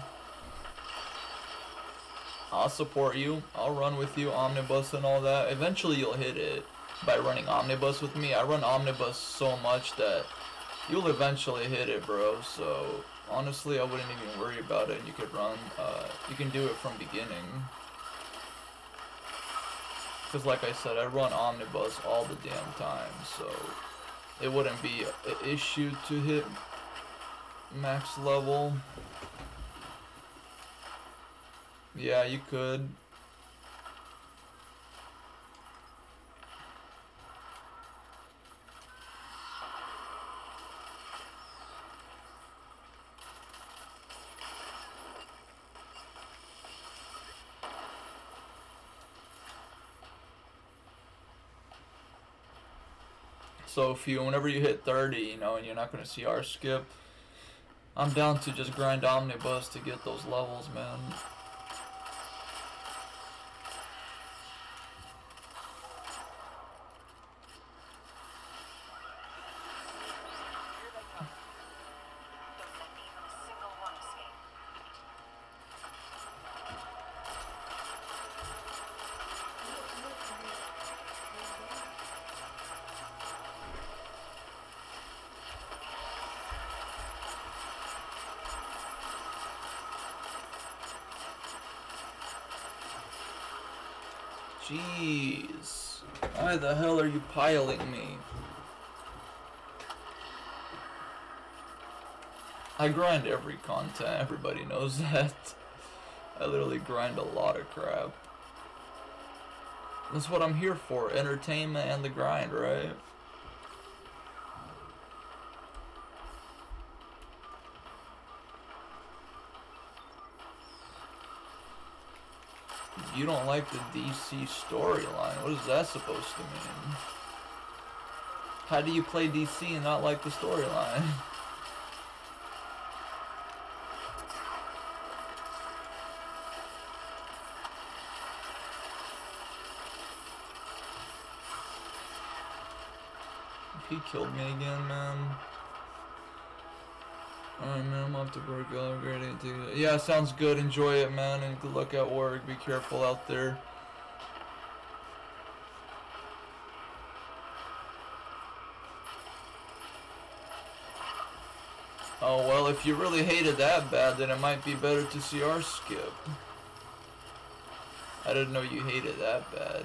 I'll support you. I'll run with you, Omnibus and all that. Eventually you'll hit it by running Omnibus with me. I run Omnibus so much that you'll eventually hit it, bro. So honestly, I wouldn't even worry about it. You could run, uh, you can do it from beginning. Because like I said, I run Omnibus all the damn time. So it wouldn't be an issue to hit max level. Yeah, you could. So if you, whenever you hit thirty, you know, and you're not going to C R skip, I'm down to just grind Omnibus to get those levels, man. Jeez, why the hell are you piling me? I grind every content, everybody knows that. I literally grind a lot of crap. That's what I'm here for, entertainment and the grind, right? You don't like the D C storyline. What is that supposed to mean? How do you play D C and not like the storyline? He killed me again, man. Alright, man, I'm off to work. I'll upgrade it too. Yeah, sounds good. Enjoy it, man, and good luck at work. Be careful out there. Oh, well, if you really hate it that bad, then it might be better to see our skip. I didn't know you hated that bad.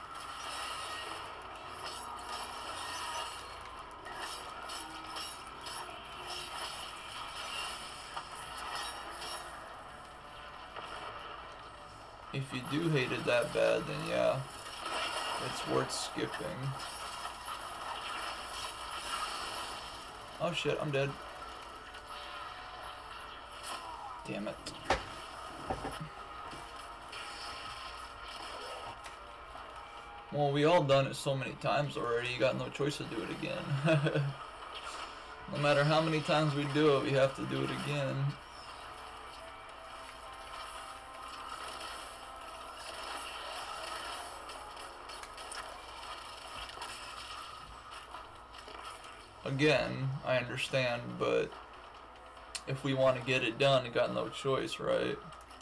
If you do hate it that bad, then yeah, it's worth skipping. Oh shit, I'm dead. Damn it. Well, we all done it so many times already, you got no choice to do it again. No matter how many times we do it, we have to do it again. Again, I understand, but if we want to get it done, we got no choice, right?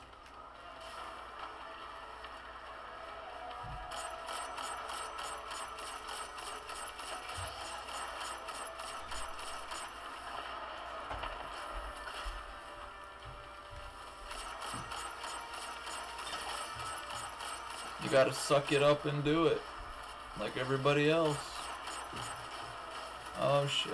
You gotta suck it up and do it, like everybody else. Oh shit.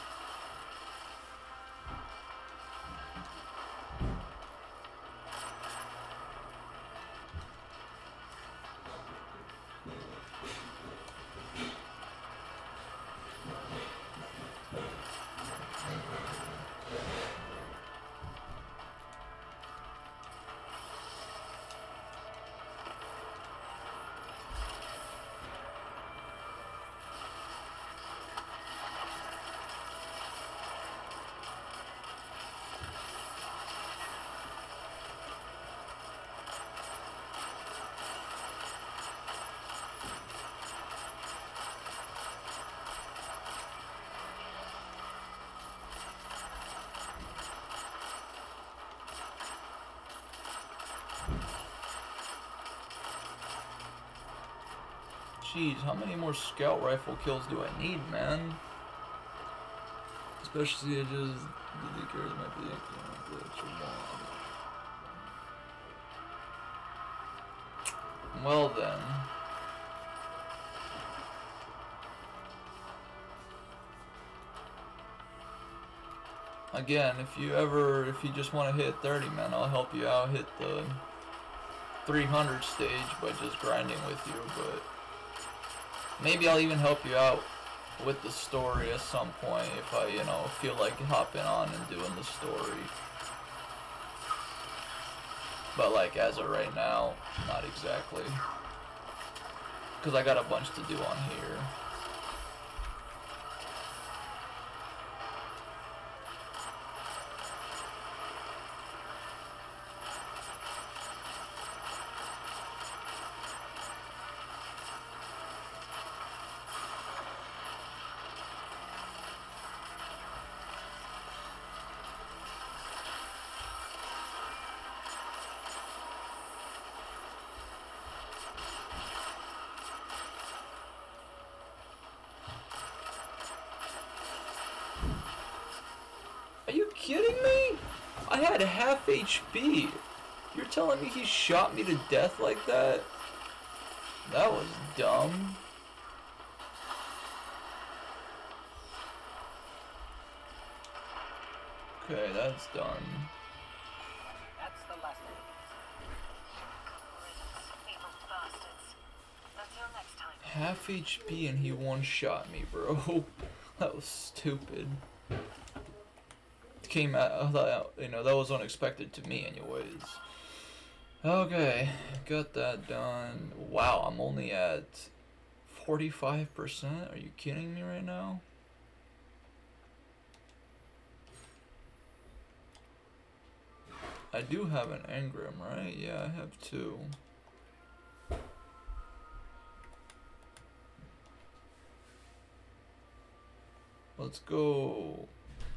Jeez, how many more scout rifle kills do I need, man? Especially it just the carries might be well then. Again, if you ever, if you just want to hit thirty, man, I'll help you out. Hit the three hundred stage by just grinding with you, but maybe I'll even help you out with the story at some point if I, you know, feel like hopping on and doing the story. But like as of right now, not exactly. Because I got a bunch to do on here. Are you kidding me? I had half H P. You're telling me he shot me to death like that? That was dumb. Okay, that's done. That's the lesson. Evil bastards. Until next time. Half H P and he one-shot me, bro. That was stupid. Came out, you know, that was unexpected to me anyways. Okay, got that done. Wow, I'm only at forty-five percent. Are you kidding me right now? I do have an engram, right? Yeah, I have two. Let's go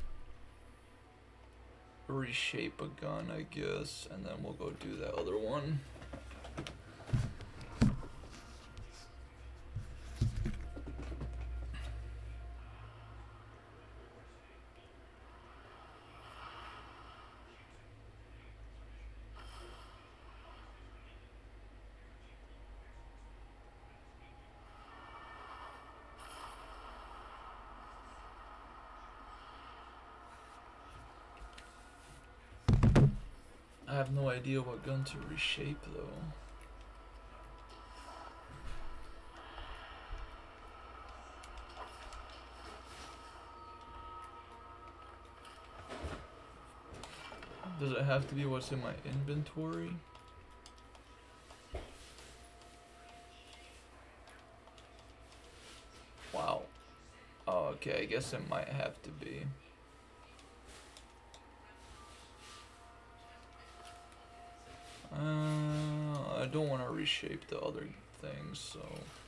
reshape a gun, I guess, and then we'll go do that other one. have no idea what gun to reshape though. Does it have to be what's in my inventory? Wow. Oh, okay, I guess it might have to be. Uh, I don't want to reshape the other things, so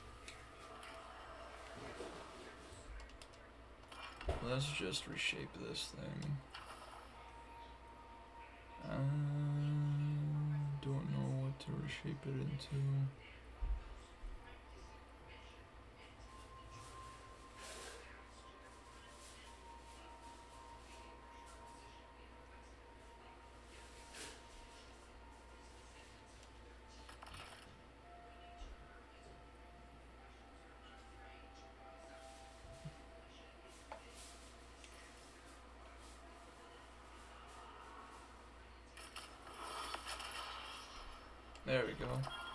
let's just reshape this thing. I don't know what to reshape it into. There we go.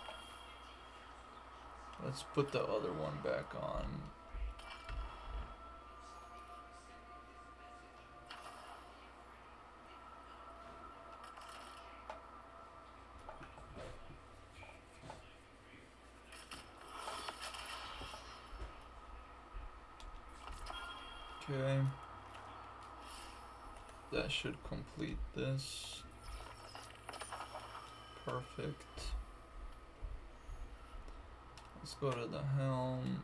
Let's put the other one back on. Okay. That should complete this. Perfect. Let's go to the helm.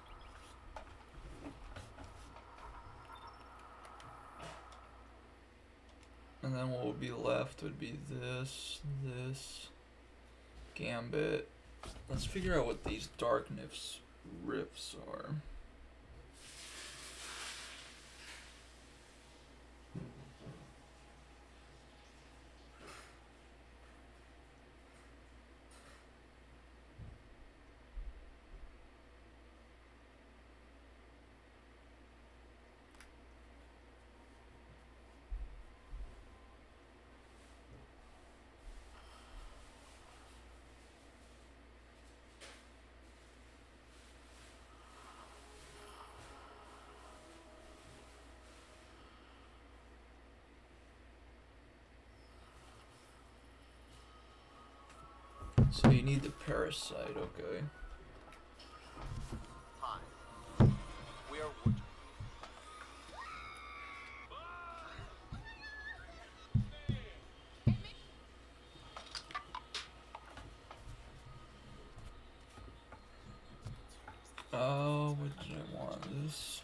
And then what would be left would be this, this, Gambit. Let's figure out what these Darkness rifts are. So you need the parasite, okay. Hi. We are Wood. Oh, what did I want? This.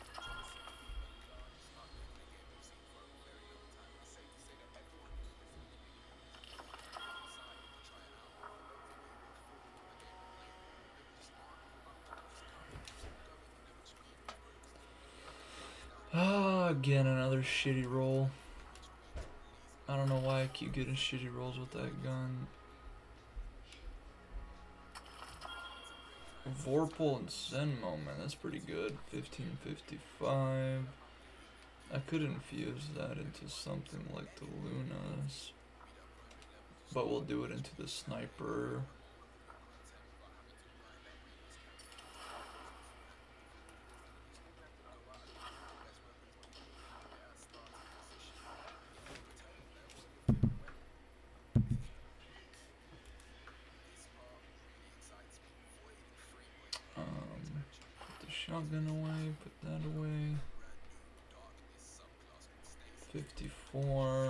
Ah, again, another shitty roll. I don't know why I keep getting shitty rolls with that gun. Vorpal and Zen Moment, that's pretty good. fifteen fifty-five. I could infuse that into something like the Lunas, but we'll do it into the Sniper. Shotgun away, put that away. fifty-four.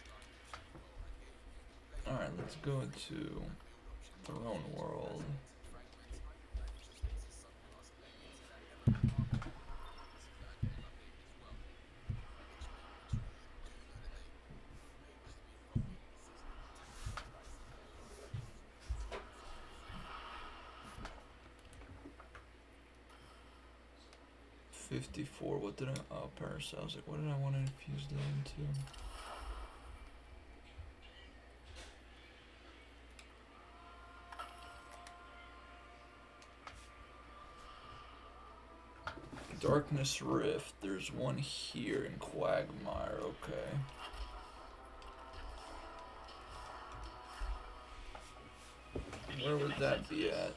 Alright, let's go to Throne World. fifty-four, what did I, oh, Parasite, I was like, what did I want to infuse that into? Darkness Rift, there's one here in Quagmire, okay. Where would that be at?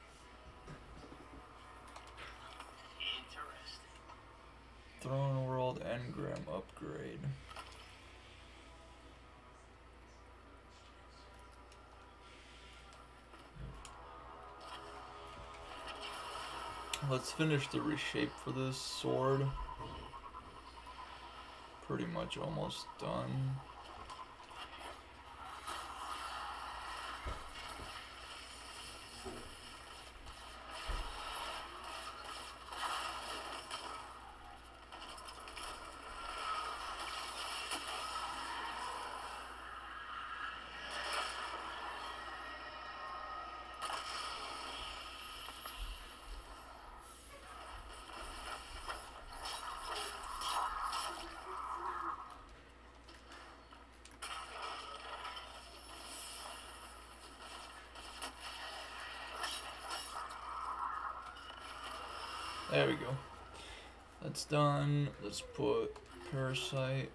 Interesting. Throne World Engram upgrade. Let's finish the reshape for this sword. Pretty much almost done. There we go. That's done. Let's put Parasite.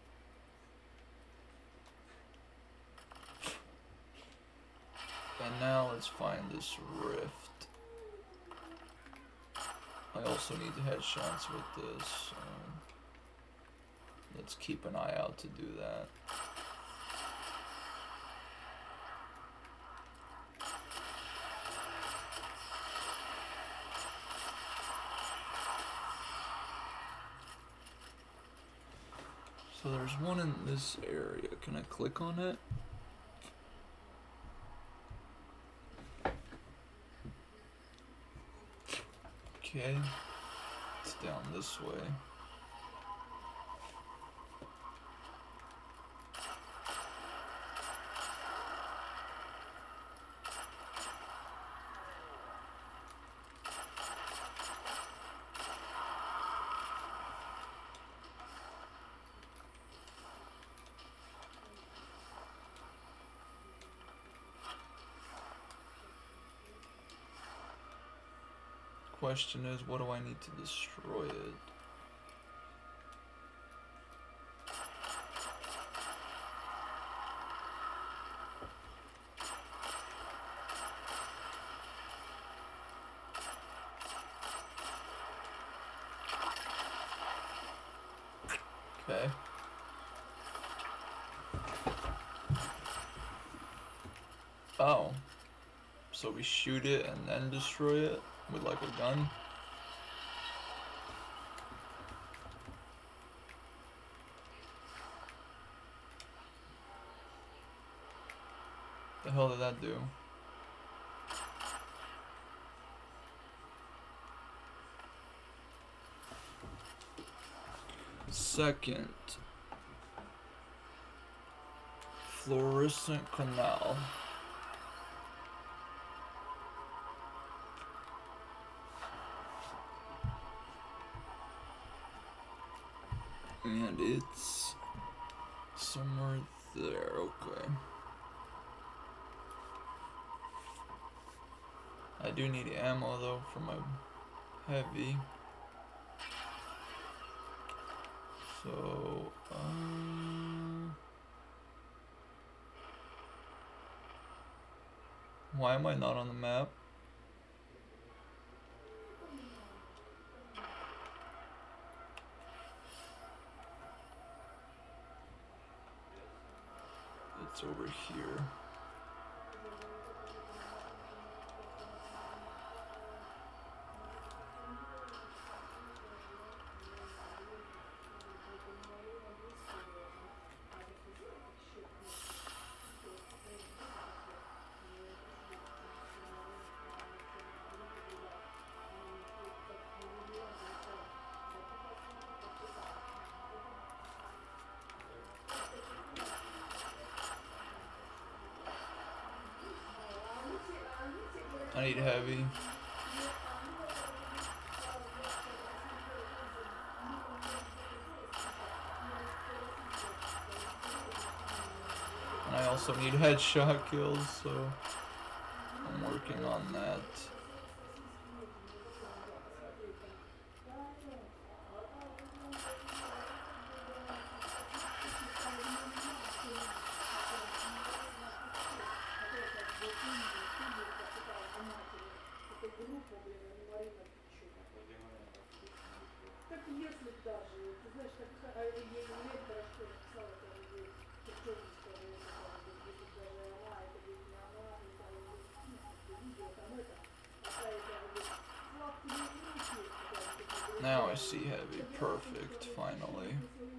And now let's find this rift. I also need headshots with this, so let's keep an eye out to do that. So there's one in this area. Can I click on it? Okay. It's down this way. Question is, what do I need to destroy it? Okay. Oh. So we shoot it and then destroy it? With like a gun? The hell did that do? Second, fluorescent canal. And it's somewhere there, okay. I do need ammo though for my heavy. So, um, why am I not on the map? It's over here. I need heavy. And I also need headshot kills, so I'm working on that. Now I see heavy. Perfect, finally.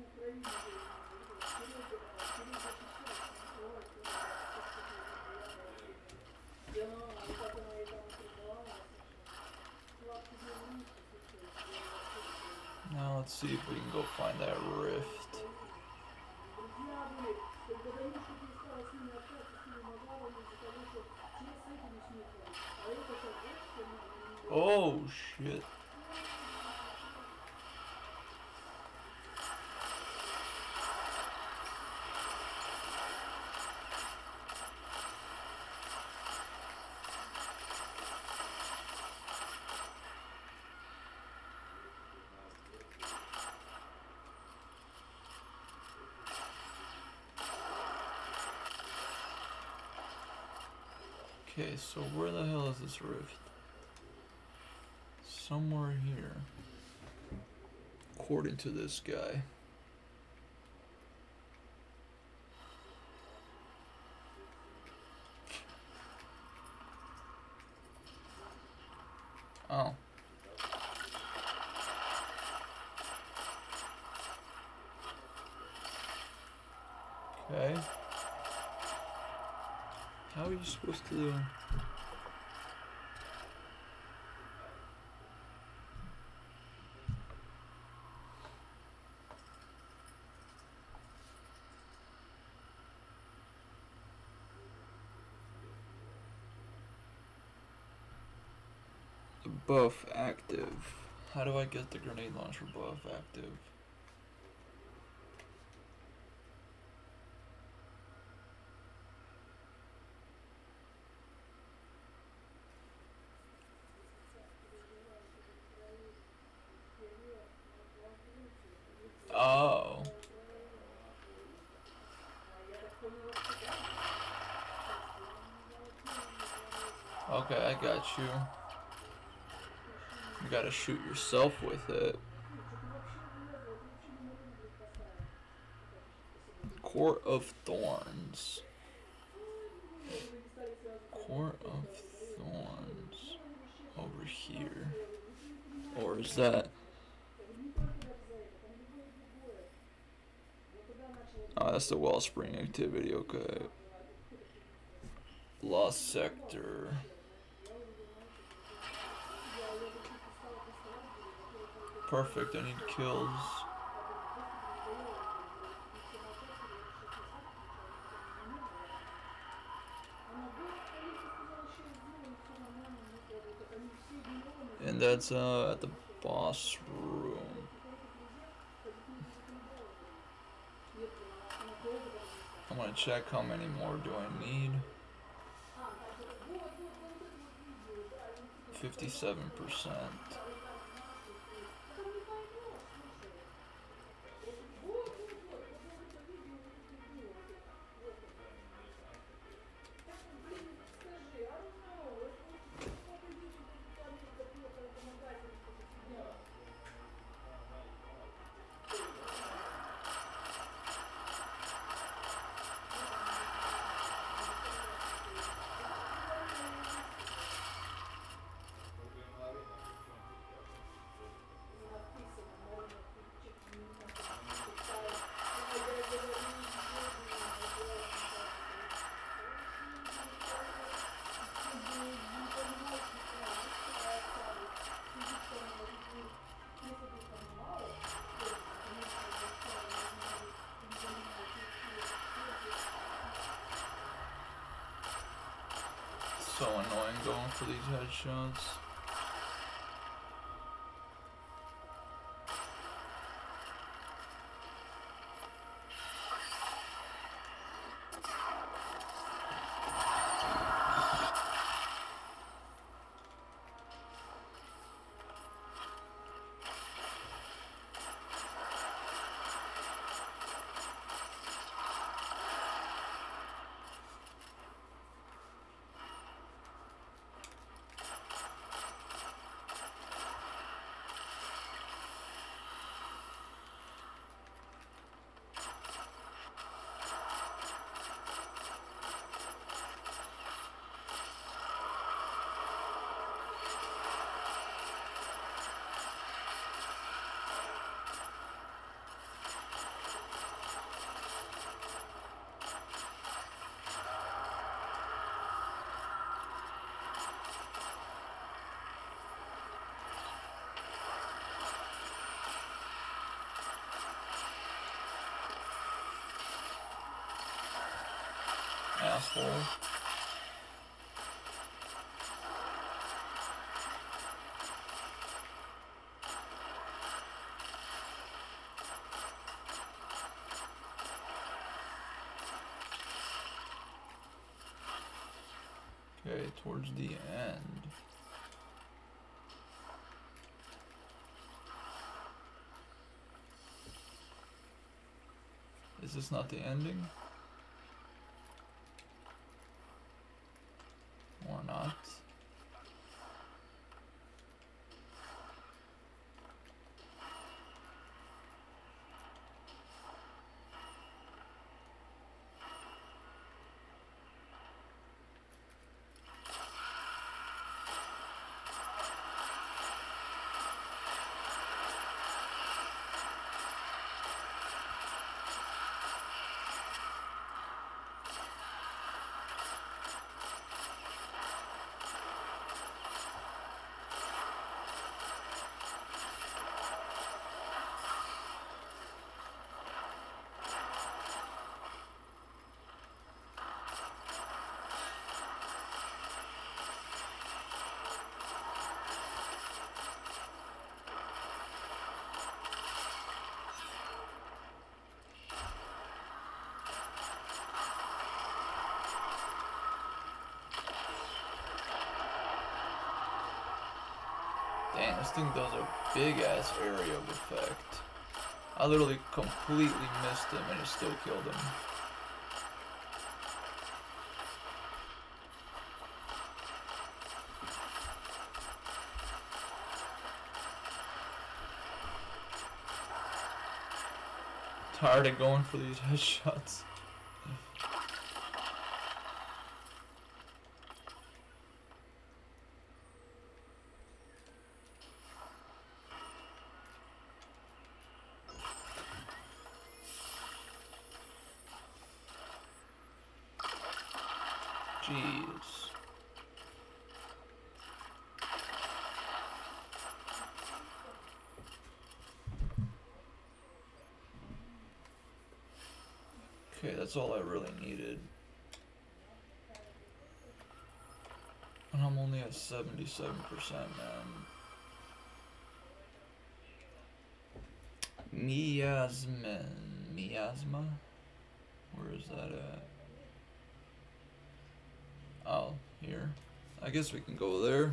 Now let's see if we can go find that rift. Oh shit. Okay, so where the hell is this rift? Somewhere here. According to this guy. Oh. Okay. How are you supposed to... The buff active. How do I get the grenade launcher buff active? Oh. Okay, I got you. You gotta shoot yourself with it. Court of Thorns. Court of Thorns. Over here. Or is that... Oh, that's the Wellspring activity, okay. Lost Sector. Perfect, I need kills. And that's uh, at the boss room. I'm gonna check how many more do I need. fifty-seven percent. So annoying going for these headshots. asshole. Okay, towards the end. Is this not the ending? Or not? Dang, this thing does a big ass area of effect. I literally completely missed him and it still killed him. Tired of going for these headshots. Jeez. Okay, that's all I really needed. And I'm only at seventy-seven percent, man. Miasma. Miasma? Where is that at? Oh, here. I guess we can go there.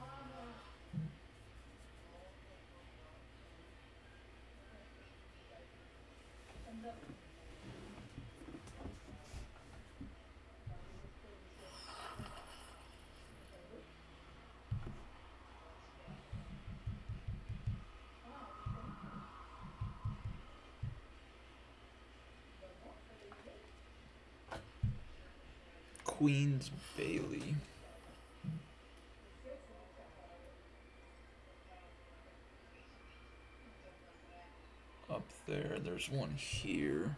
Queens Bailey. Up there, there's one here.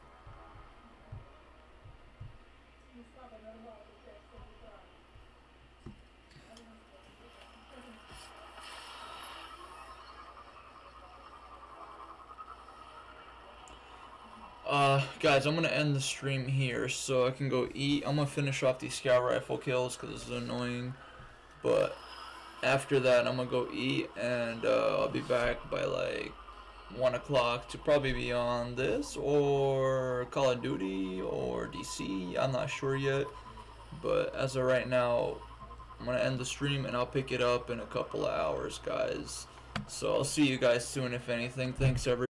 Uh, guys, I'm gonna end the stream here so I can go eat. I'm gonna finish off these scout rifle kills because this is annoying. But after that, I'm gonna go eat and uh, I'll be back by like one o'clock to probably be on this or Call of Duty or D C. I'm not sure yet. But as of right now, I'm gonna end the stream and I'll pick it up in a couple of hours, guys. So I'll see you guys soon, if anything. Thanks, everyone.